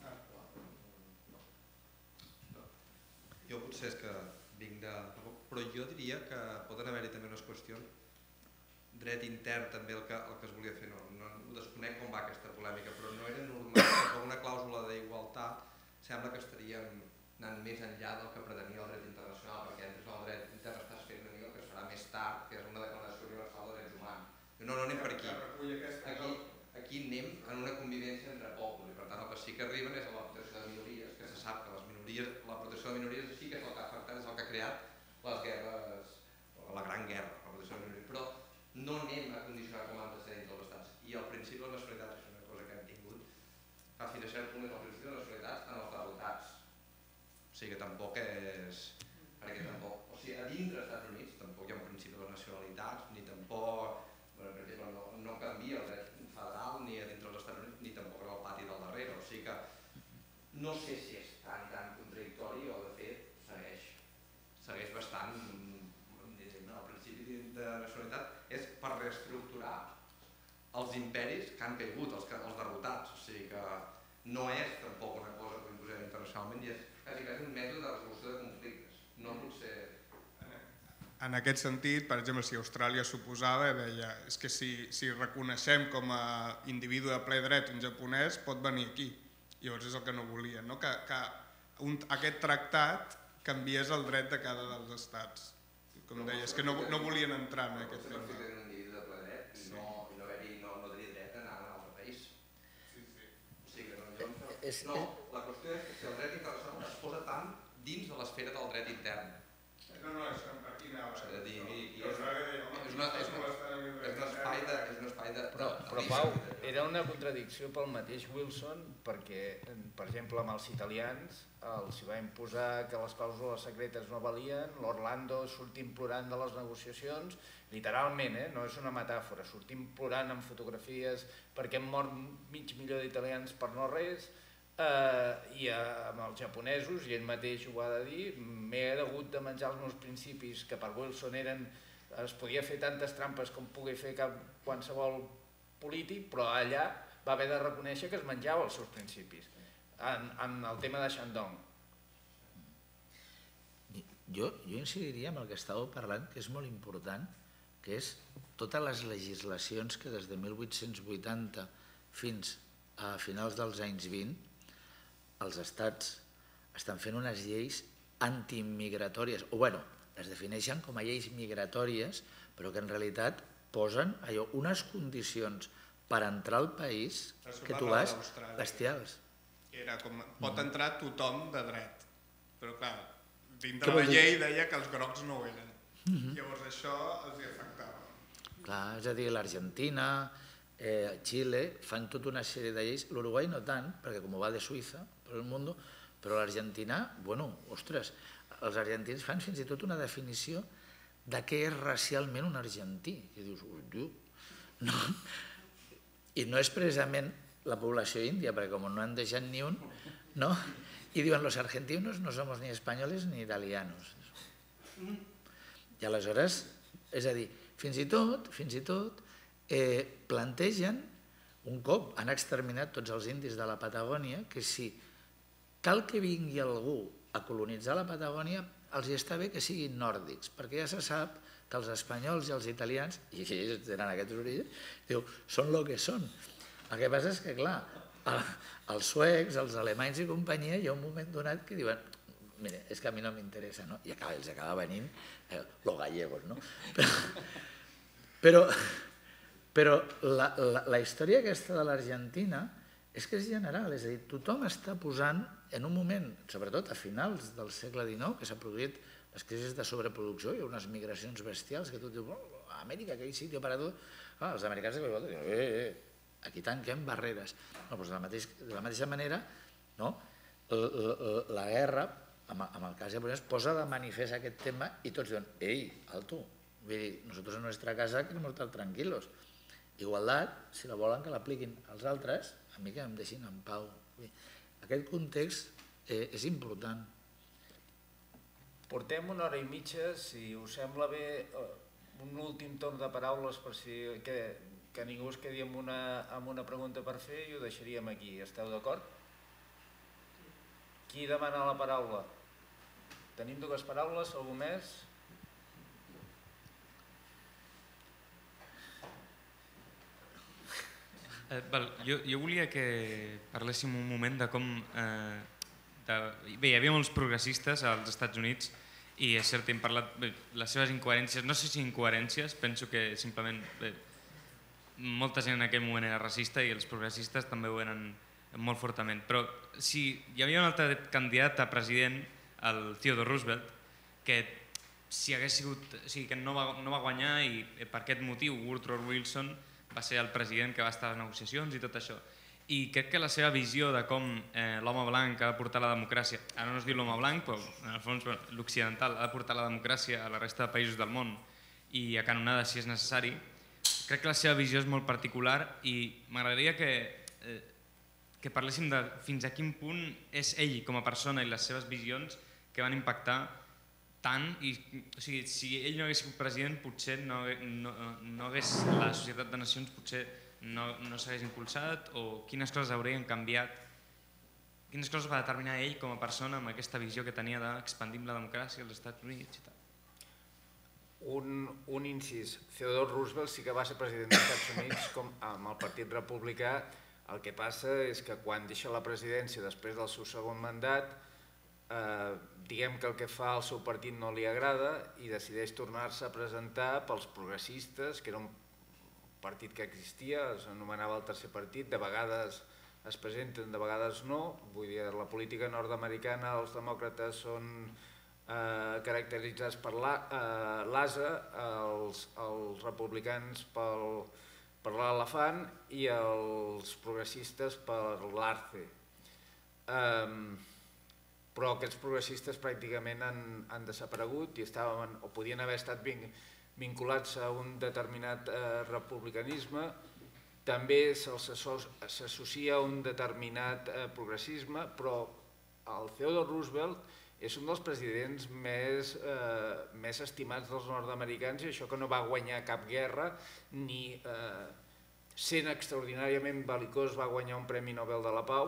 Jo potser és que vinc de... Però jo diria que poden haver-hi també unes qüestions dret intern també el que es volia fer, no desconec com va aquesta polèmica, però no era normal que una clàusula d'igualtat sembla que estaríem anant més enllà del que pretenia el dret internacional, perquè entres en el dret intern estàs fent una mica el que es farà més tard, que és una declaració universal de drets humans. No anem per aquí. Aquí anem en una convivència entre pobles, i per tant el que sí que arriben és a la protecció de minories, que se sap que les minories, la protecció de minories sí que és el que ha afectat, és el que ha creat les guerres, la gran guerra, la protecció de minories, però no anem a condicionar com han de ser dintre dels estats. I al principi de la nacionalitat, és una cosa que hem tingut, a fins a cert punt és el principi de la nacionalitat en els derrotats. O sigui que tampoc és... perquè tampoc... O sigui, a dintre dels Estats Units tampoc hi ha un principi de les nacionalitats, ni tampoc... per exemple, no canvia el dret federal ni a dintre dels Estats Units, ni tampoc en el pati del darrere. O sigui que no sé si és tan contradictori o, de fet, segueix bastant... El principi de nacionalitat és per reestructurar els imperis que han caigut, els derrotats. O sigui que no és tampoc una cosa que imposem internacionalment i és quasi un mètode de resolució de conflictes. No pot ser... En aquest sentit, per exemple, si Austràlia s'oposava, deia és que si reconeixem com a individu de ple dret un japonès, pot venir aquí. Llavors és el que no volien, no? Que aquest tractat canviés el dret de cada dels estats. Com deia, és que no volien entrar en aquest tema. Però un individu de ple dret i no tenir dret a anar a un altre país. O sigui que no, la qüestió és que si el dret internacional es posa tant dins de l'esfera del dret intern. No, és aquí anava. És un espai de... Però Pau, era una contradicció pel mateix Wilson perquè, per exemple, amb els italians els va imposar que les clàusules secretes no valien, l'Orlando sortint plorant de les negociacions, literalment, no és una metàfora, sortint plorant amb fotografies perquè han mort mig milió d'italians per no res, i amb els japonesos, i ell mateix ho ha de dir, m'he hagut de menjar els meus principis, que per Wilson eren, es podia fer tantes trampes com pugui fer qualsevol polític, però allà va haver de reconèixer que es menjava els seus principis, en el tema de Shandong. Jo incidiria en el que estàveu parlant, que és molt important, que és totes les legislacions que des de 1880 fins a finals dels anys 20 els estats estan fent unes lleis antimigratòries, o bueno, es defineixen com a lleis migratòries, però que en realitat posen unes condicions per entrar al país que tu vas bestials. Era com, pot entrar tothom de dret, però clar, dintre la llei deia que els grocs no ho eren. Llavors això els hi afectava. Clar, és a dir, l'Argentina, Xile, fan tota una sèrie de lleis, l'Uruguai no tant, perquè com va de Suïssa, per el món, però l'Argentina, bueno, ostres, els argentins fan fins i tot una definició de què és racialment un argentí. I dius, no. I no és precisament la població índia, perquè com no han deixat ni un, no? I diuen, los argentinos no somos ni españoles ni italianos. I aleshores, és a dir, fins i tot, plantegen, un cop han exterminat tots els indis de la Patagònia, que si cal que vingui algú a colonitzar la Patagònia, els hi està bé que siguin nòrdics, perquè ja se sap que els espanyols i els italians, i ells tenen aquests orígens, són el que són. El que passa és que, clar, els suecs, els alemanys i companyia, hi ha un moment donat que diuen mira, és que a mi no m'interessa, no? I els acaba venint los gallegos, no? Però la història aquesta de l'Argentina és que és general, és a dir, tothom està posant en un moment, sobretot a finals del segle XIX, que s'ha produït les crisis de sobreproducció, hi ha unes migracions bestials que tot diu, a Amèrica, aquell sitio para tot, els americans diuen, aquí tanquem barreres. De la mateixa manera, la guerra, en el cas japonès, posa de manifest aquest tema i tots diuen, ei, alto, nosotros en nuestra casa queremos estar tranquilos. Igualtat, si la volen que l'apliquin als altres, a mi que em deixin en pau. Aquest context és important. Portem una hora i mitja, si us sembla bé, un últim torn de paraules per si que ningú es quedi amb una pregunta per fer i ho deixaríem aquí. Esteu d'acord? Qui demana la paraula? Tenim dues paraules, algú més? Jo volia que parléssim un moment de com... Bé, hi havia molts progressistes als Estats Units i és cert, hem parlat de les seves incoherències, no sé si incoherències, penso que simplement molta gent en aquell moment era racista i els progressistes també ho eren molt fortament, però si hi havia un altre candidat a president, el Theodore Roosevelt, que si hagués sigut, o sigui, que no va guanyar i per aquest motiu Woodrow Wilson va ser el president que va estar a les negociacions i tot això. I crec que la seva visió de com l'home blanc ha de portar la democràcia, ara no es diu l'home blanc, però en el fons l'occidental ha de portar la democràcia a la resta de països del món i a canonada si és necessari, crec que la seva visió és molt particular i m'agradaria que parléssim de fins a quin punt és ell com a persona i les seves visions que van impactar tant, o sigui, si ell no hagués sigut president potser no hagués, la Societat de Nacions potser no s'hagués impulsat, o quines coses haurien canviat, quines coses va determinar ell com a persona amb aquesta visió que tenia d'expandir la democràcia als Estats Units i tal. Un incís, Theodore Roosevelt sí que va ser president dels Estats Units amb el Partit Republicà. El que passa és que quan deixa la presidència després del seu segon mandat, diguem que el que fa al seu partit no li agrada i decideix tornar-se a presentar pels progressistes, que era un partit que existia, s'anomenava el tercer partit, de vegades es presenten, de vegades no. Vull dir, la política nord-americana, els demòcrates són caracteritzats per l'ase, els republicans per l'elefant i els progressistes per l'arce. Però aquests progressistes pràcticament han desaparegut i estaven, o podien haver estat vinculats a un determinat republicanisme. També s'associa a un determinat progressisme, però el Theodore Roosevelt és un dels presidents més estimats dels nord-americans, i això que no va guanyar cap guerra, ni sent extraordinàriament belicós va guanyar un Premi Nobel de la Pau,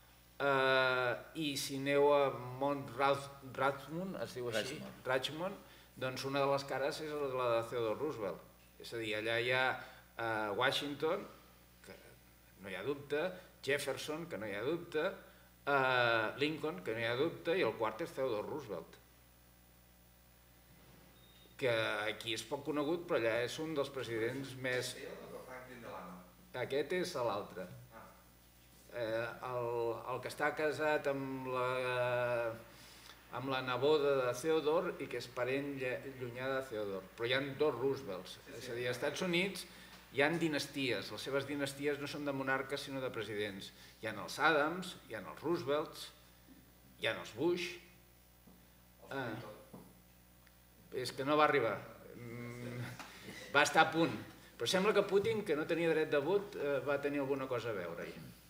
i si aneu a Mount Rushmore, es diu així, Rushmore, doncs una de les cares és la de Theodore Roosevelt. És a dir, allà hi ha Washington, que no hi ha dubte, Jefferson, que no hi ha dubte, Lincoln, que no hi ha dubte, i el quart és Theodore Roosevelt, que aquí és poc conegut, però allà és un dels presidents més... Aquest és l'altre. El que està casat amb la neboda de Theodore i que és parent llunyà de Theodore. Però hi ha dos Roosevelts. És a dir, als Estats Units hi ha dinasties. Les seves dinasties no són de monarques sinó de presidents. Hi ha els Adams, hi ha els Roosevelts, hi ha els Bush. És que no va arribar. Va estar a punt. Però sembla que Putin, que no tenia dret de vot, va tenir alguna cosa a veure-hi.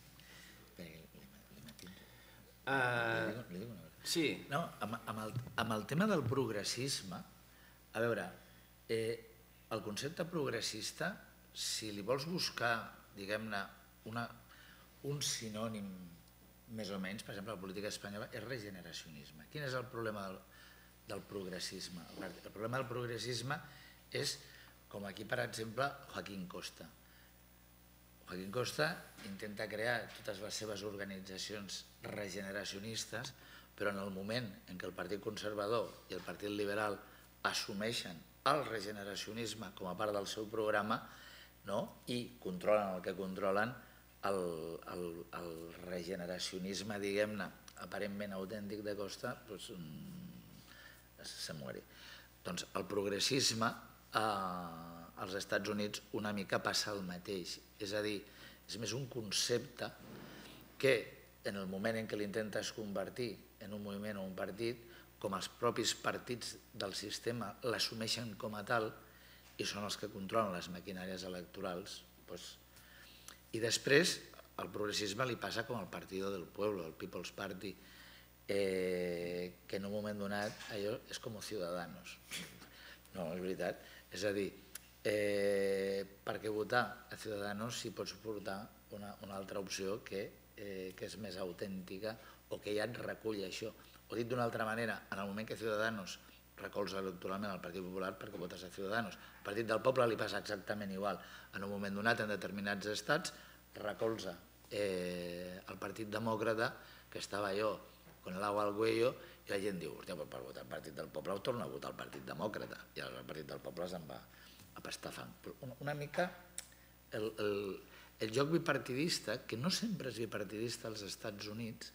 Sí. Amb el tema del progressisme, a veure, el concepte progressista, si li vols buscar, diguem-ne, un sinònim més o menys, per exemple, la política espanyola, és regeneracionisme. Quin és el problema del progressisme? El problema del progressisme és, com aquí, per exemple, Joaquín Costa. Joaquín Costa intenta crear totes les seves organitzacions regeneracionistes, però en el moment en què el Partit Conservador i el Partit Liberal assumeixen el regeneracionisme com a part del seu programa i controlen el que controlen, el regeneracionisme, diguem-ne, aparentment autèntic de Costa, se muere. Doncs el progressisme als Estats Units una mica passa el mateix. És a dir, és més un concepte que en el moment en què l'intentes convertir en un moviment o un partit, com els propis partits del sistema l'assumeixen com a tal i són els que controlen les maquinàries electorals. I després al progressisme li passa com al Partido del Pueblo, el People's Party, que en un moment donat allò és com Ciudadanos. No, és veritat. És a dir, perquè votar a Ciudadanos si pots portar una altra opció que és més autèntica o que ja et recull això. O dit d'una altra manera, en el moment que Ciudadanos recolza electoralment el Partit Popular perquè votes a Ciudadanos, el Partit del Poble li passa exactament igual. En un moment donat, en determinats estats, recolza el Partit Demòcrata, que estava jo con el agua al cuello, i la gent diu, hòstia, per votar el Partit del Poble torna a votar el Partit Demòcrata, i el Partit del Poble se'n va a pastar fang. Una mica el joc bipartidista, que no sempre és bipartidista als Estats Units,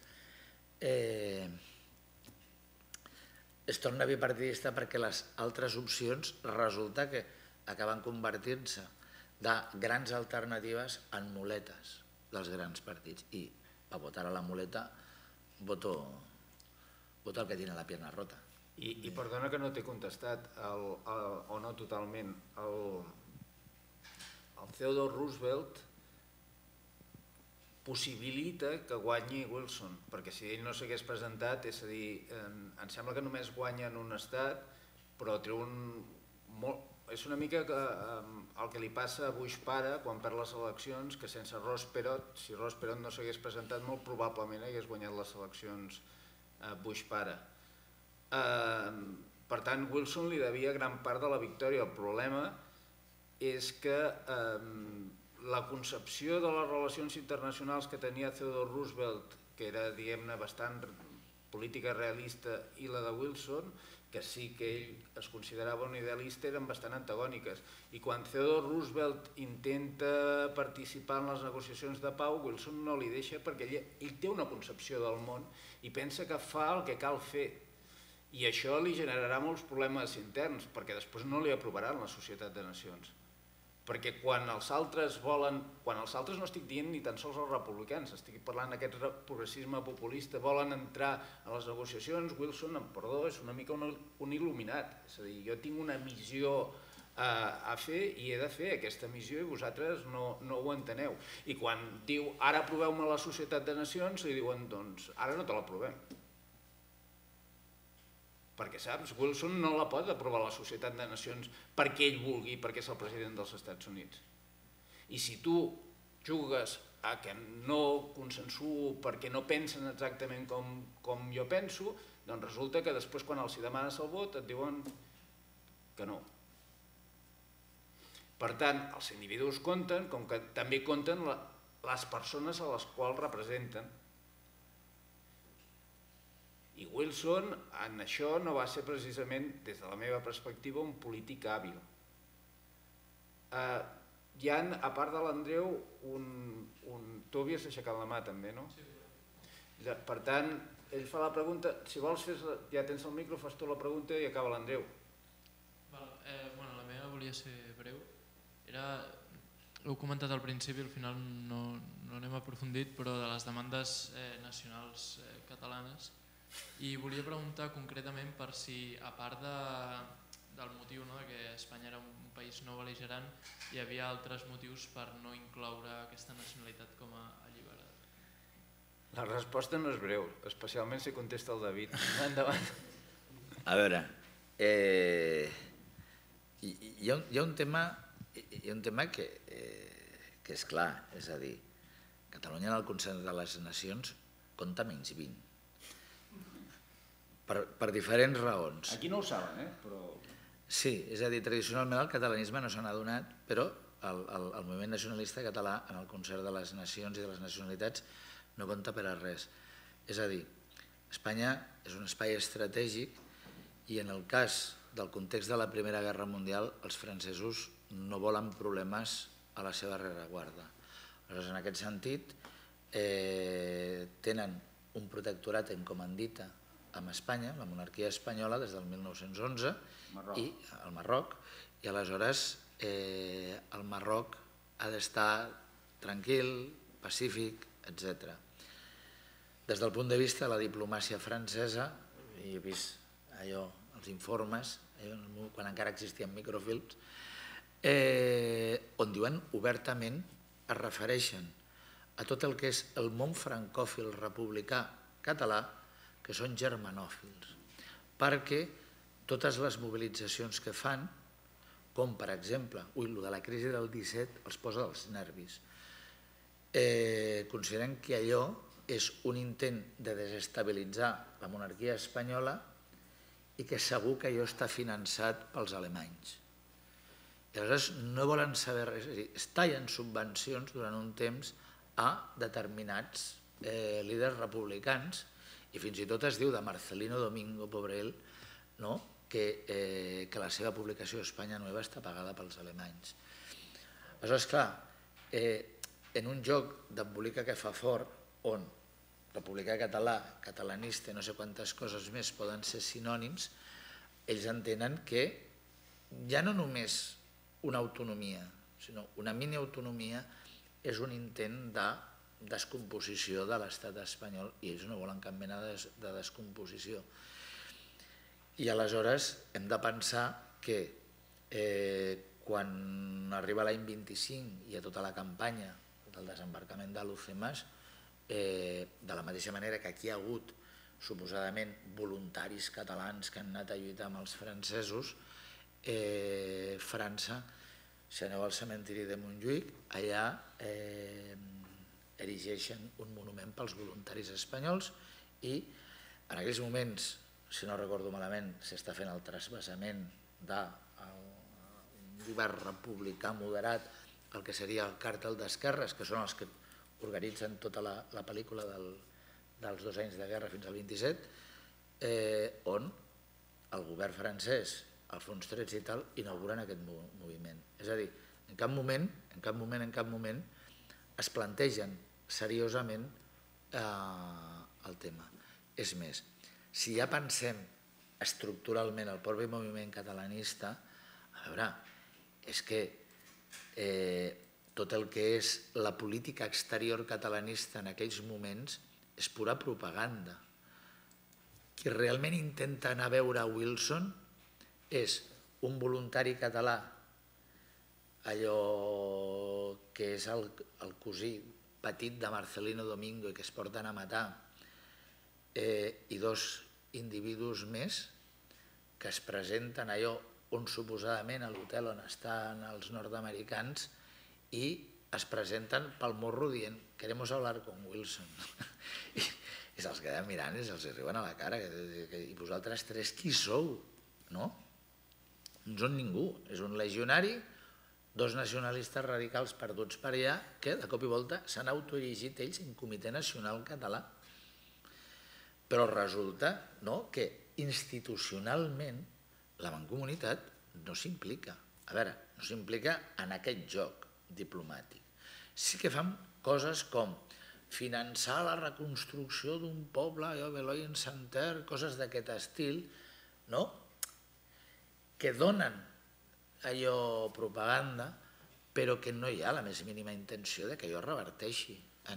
es torna bipartidista perquè les altres opcions resulta que acaben convertint-se de grans alternatives en muletes dels grans partits. I per votar a la muleta voto el que tiene la pierna rota. I perdona que no t'he contestat, o no totalment, el Theodore Roosevelt possibilita que guanyi Wilson, perquè si ell no s'hagués presentat, és a dir, em sembla que només guanya en un estat, però treu molt... És una mica el que li passa a Bush pare quan perd les eleccions, que sense Ross Perot, si Ross Perot no s'hagués presentat, molt probablement hagués guanyat les eleccions Bush pare. Per tant, Wilson li devia gran part de la victòria. El problema és que la concepció de les relacions internacionals que tenia Theodore Roosevelt, que era, diguem-ne, bastant política realista, i la de Wilson, que sí que ell es considerava un idealista, eren bastant antagòniques. I quan Theodore Roosevelt intenta participar en les negociacions de pau, Wilson no li deixa perquè ell té una concepció del món i pensa que fa el que cal fer. I això li generarà molts problemes interns, perquè després no li aprovaran la Societat de Nacions. Perquè quan els altres volen, quan els altres no estic dient ni tan sols els republicans, estic parlant d'aquest progressisme populista, volen entrar a les negociacions, Wilson, perdó, és una mica un il·luminat. És a dir, jo tinc una missió a fer i he de fer aquesta missió i vosaltres no ho enteneu. I quan diu, ara aproveu-me la Societat de Nacions, li diuen, doncs, ara no te l'aprovem. Perquè, saps, Wilson no la pot aprovar la Societat de Nacions perquè ell vulgui, perquè és el president dels Estats Units. I si tu jugues a que no consensuo perquè no pensen exactament com jo penso, doncs resulta que després quan els demanes el vot et diuen que no. Per tant, els individus compten, com que també compten les persones a les quals representen. I Wilson en això no va ser precisament, des de la meva perspectiva, un polític hàbil. Hi ha, a part de l'Andreu, tu havies aixecat la mà també, no? Sí. Per tant, ell fa la pregunta, si vols ja tens el micro, fas tu la pregunta i acaba l'Andreu. La meva volia ser breu. Ho he comentat al principi, al final no n'hem aprofundit, però de les demandes nacionals catalanes. I volia preguntar concretament per si, a part del motiu que Espanya era un país no bel·ligerant, hi havia altres motius per no incloure aquesta nacionalitat com a alliberada. La resposta no és breu, especialment si contesta el David. Endavant. A veure, hi ha un tema que és clar, és a dir, Catalunya en el Consell de les Nacions compta menys 20. Per diferents raons. Aquí no ho saben, però... Sí, és a dir, tradicionalment el catalanisme no se n'ha adonat, però el moviment nacionalista català en el concert de les nacions i de les nacionalitats no compta per a res. És a dir, Espanya és un espai estratègic i en el cas del context de la Primera Guerra Mundial els francesos no volen problemes a la seva rereguarda. Aleshores, en aquest sentit, tenen un protectorat en comandita amb Espanya, la monarquia espanyola, des del 1911, i al Marroc, i aleshores el Marroc ha d'estar tranquil, pacífic, etc. Des del punt de vista de la diplomàcia francesa, he vist allò, els informes, quan encara existien microfilms, on diuen obertament, es refereixen a tot el que és el món francòfil republicà català, que són germanòfils, perquè totes les mobilitzacions que fan com per exemple, el de la crisi del 17 els posa dels nervis. Consideren que allò és un intent de desestabilitzar la monarquia espanyola i que segur que allò està finançat pels alemanys. I aleshores no volen saber res, és a dir, es tallen subvencions durant un temps a determinats líders republicans i fins i tot es diu de Marcelino Domingo, pobre ell, que la seva publicació Espanya Nueva està pagada pels alemanys. Aleshores, clar, en un joc d'embolica que fa fort, on republicà català, catalanista i no sé quantes coses més poden ser sinònims, ells entenen que ja no només una autonomia, sinó una mini-autonomia és un intent de descomposició de l'estat espanyol i ells no volen cap mena de descomposició. I aleshores hem de pensar que quan arriba l'any 25 i a tota la campanya del desembarcament de l'UCMAS, de la mateixa manera que aquí hi ha hagut suposadament voluntaris catalans que han anat a lluitar amb els francesos, França, si aneu al cementiri de Montjuïc, allà erigeixen un monument pels voluntaris espanyols i en aquells moments, si no recordo malament, s'està fent el trasbassament d'un govern republicà moderat, el que seria el càrtel d'esquerres, que són els que organitzen tota la pel·lícula dels 2 anys de guerra fins al 27, on el govern francès, Alfons XIII i tal, inauguren aquest moviment. És a dir, en cap moment es plantegen seriosament el tema. És més, si ja pensem estructuralment el propi moviment catalanista, a veure, és que tot el que és la política exterior catalanista en aquells moments és pura propaganda. Qui realment intenta anar a veure Wilson és un voluntari català, allò que és el cosí petit de Marcelino Domingo i que es porten a matar, i 2 individus més que es presenten allò on suposadament a l'hotel on estan els nord-americans i es presenten pel morro dient «queremos hablar con Wilson». I se'ls queden mirant i se'ls arriben a la cara. I vosaltres 3 qui sou? No? No són ningú. És un legionari, 2 nacionalistes radicals perduts per allà que de cop i volta s'han autoerigit ells en Comitè Nacional Català. Però resulta que institucionalment la Mancomunitat no s'implica. A veure, no s'implica en aquest joc diplomàtic. Sí que fan coses com finançar la reconstrucció d'un poble, Beloi en Santer, coses d'aquest estil, que donen allò propaganda, però que no hi ha la més mínima intenció de que allò reverteixi.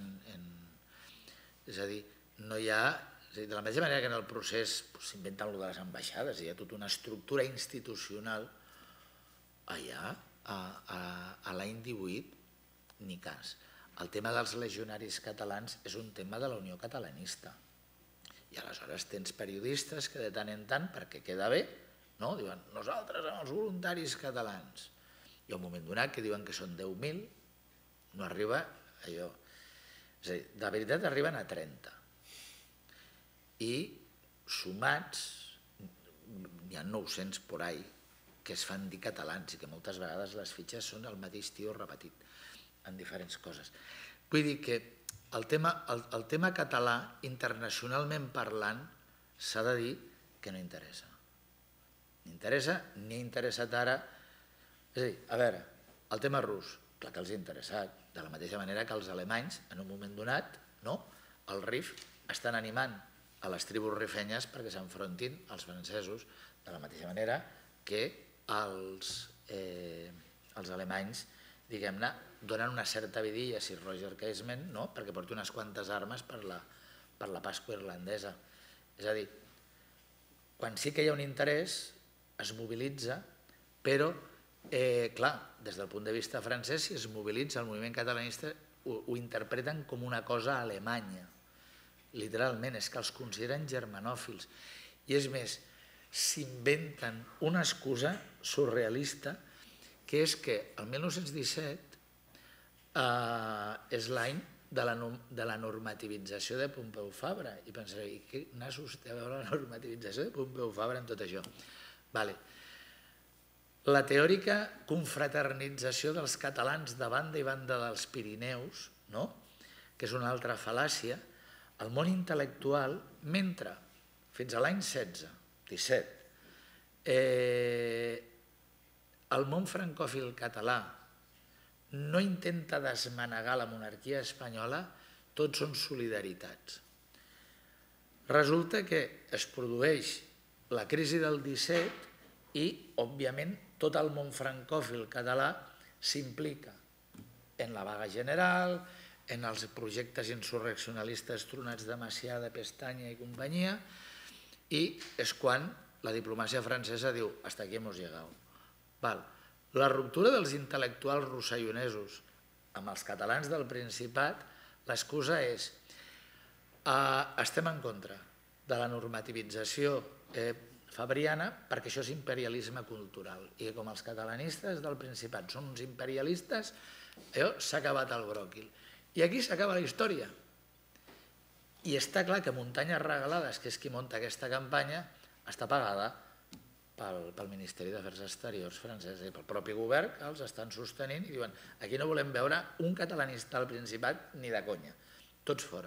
És a dir, no hi ha... De la mateixa manera que en el procés s'inventen allò de les ambaixades, hi ha tota una estructura institucional, allà, a l'any 18, ni cas. El tema dels legionaris catalans és un tema de la Unió Catalanista. I aleshores tens periodistes que de tant en tant, perquè queda bé, diuen nosaltres amb els voluntaris catalans. I a un moment donat que diuen que són 10.000, no arriba allò. És a dir, de veritat arriben a 30. I sumats, n'hi ha 900 por ahí que es fan dir catalans i que moltes vegades les fitxes són el mateix tio repetit en diferents coses. Vull dir que el tema català, internacionalment parlant, s'ha de dir que no interessa. Ni interessa, ni ha interessat ara. És a dir, a veure, el tema rus, clar que els ha interessat, de la mateixa manera que els alemanys, en un moment donat, el RIF, estan animant a les tribus rifenyes perquè s'enfrontin als francesos, de la mateixa manera que els alemanys, diguem-ne, donen una certa vidilla a Sir Roger Casement perquè porti unes quantes armes per la Pasqua irlandesa. És a dir, quan sí que hi ha un interès, es mobilitza, però, clar, des del punt de vista francès, si es mobilitza el moviment catalanista, ho interpreten com una cosa alemanya. Literalment, és que els consideren germanòfils. I és més, s'inventen una excusa surrealista que és que el 1917 és l'any de la normativització de Pompeu Fabra. I pensaré, i què nassos té a veure la normativització de Pompeu Fabra en tot això? La teòrica confraternització dels catalans de banda i banda dels Pirineus, que és una altra fal·làcia, el món intel·lectual, mentre fins a l'any 16-17 el món francòfil català no intenta desmanegar la monarquia espanyola, tots són solidaritats. Resulta que es produeix la crisi del 17 i, òbviament, tot el món francòfil català s'implica en la vaga general, en els projectes insurreccionalistes tronats de Macià, de Pestanya i companyia, i és quan la diplomàcia francesa diu «hasta aquí hemos llegado». La ruptura dels intel·lectuals rossellonesos amb els catalans del Principat, l'excusa és estem en contra de la normativització fabriana perquè això és imperialisme cultural i com els catalanistes del Principat són uns imperialistes, s'ha acabat el bròquil. I aquí s'acaba la història. I està clar que Muntanyes Regalades, que és qui munta aquesta campanya, està pagada pel Ministeri d'Afers Exteriors francès i pel propi govern, que els estan sostenint i diuen aquí no volem veure un catalanista al Principat ni de conya, tots fora.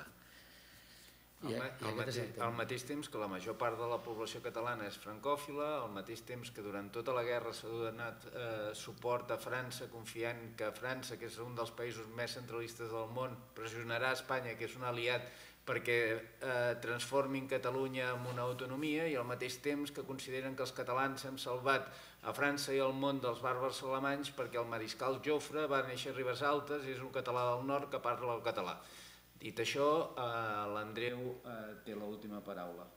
Al mateix temps que la major part de la població catalana és francòfila, al mateix temps que durant tota la guerra s'ha donat suport a França confiant que França, que és un dels països més centralistes del món, pressionarà Espanya, que és un aliat, perquè transformin Catalunya en una autonomia i al mateix temps que consideren que els catalans hem salvat a França i al món dels bàrbars alemanys perquè el mariscal Jofre va néixer a Ribesaltes i és un català del nord que parla el català. Dit això, l'Andreu té l'última paraula.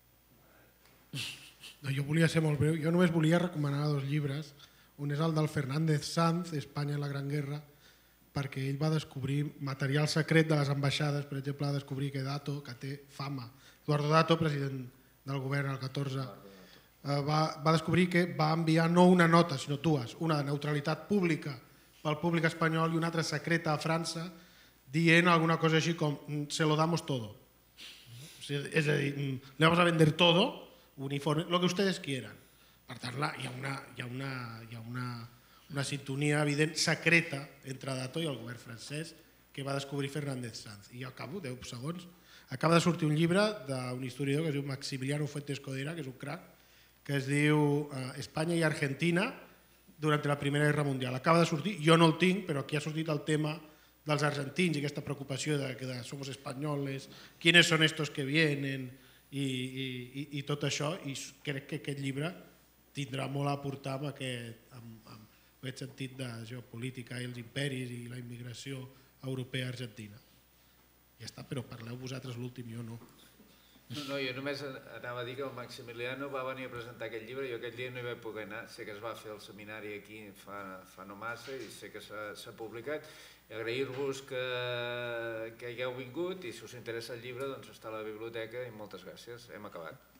Jo volia ser molt breu. Jo només volia recomanar 2 llibres. Un és el del Fernández Sanz, Espanya en la Gran Guerra, perquè ell va descobrir material secret de les ambaixades, per exemple, va descobrir que Dato, que té fama, Eduardo Dato, president del govern el 14, va descobrir que va enviar no una nota, sinó 2, una de neutralitat pública pel públic espanyol i una altra secreta a França, dient alguna cosa així com se lo damos todo. És a dir, le vamos a vender todo, uniforme, lo que ustedes quieran. Per tant, hi ha una sintonia evident, secreta, entre Dato i el govern francès que va descobrir Fernández Sanz. I jo acabo, 10 segons. Acaba de sortir un llibre d'un historiador que es diu Maximiliano Fuentes Codera, que és un crac, que es diu Espanya i Argentina durant la Primera Guerra Mundial. Acaba de sortir, jo no el tinc, però aquí ha sortit el tema dels argentins i aquesta preocupació de que somos españoles, quiénes son estos que vienen i tot això, i crec que aquest llibre tindrà molt a aportar amb aquest sentit de geopolítica i els imperis i la immigració europea a Argentina. Ja està, però parleu vosaltres l'últim, jo no. No, jo només anava a dir que el Maximiliano va venir a presentar aquest llibre i jo aquell dia no hi vaig poder anar. Sé que es va fer el seminari aquí fa no massa i sé que s'ha publicat. I agrair-vos que hi hagueu vingut i si us interessa el llibre doncs està a la biblioteca i moltes gràcies. Hem acabat.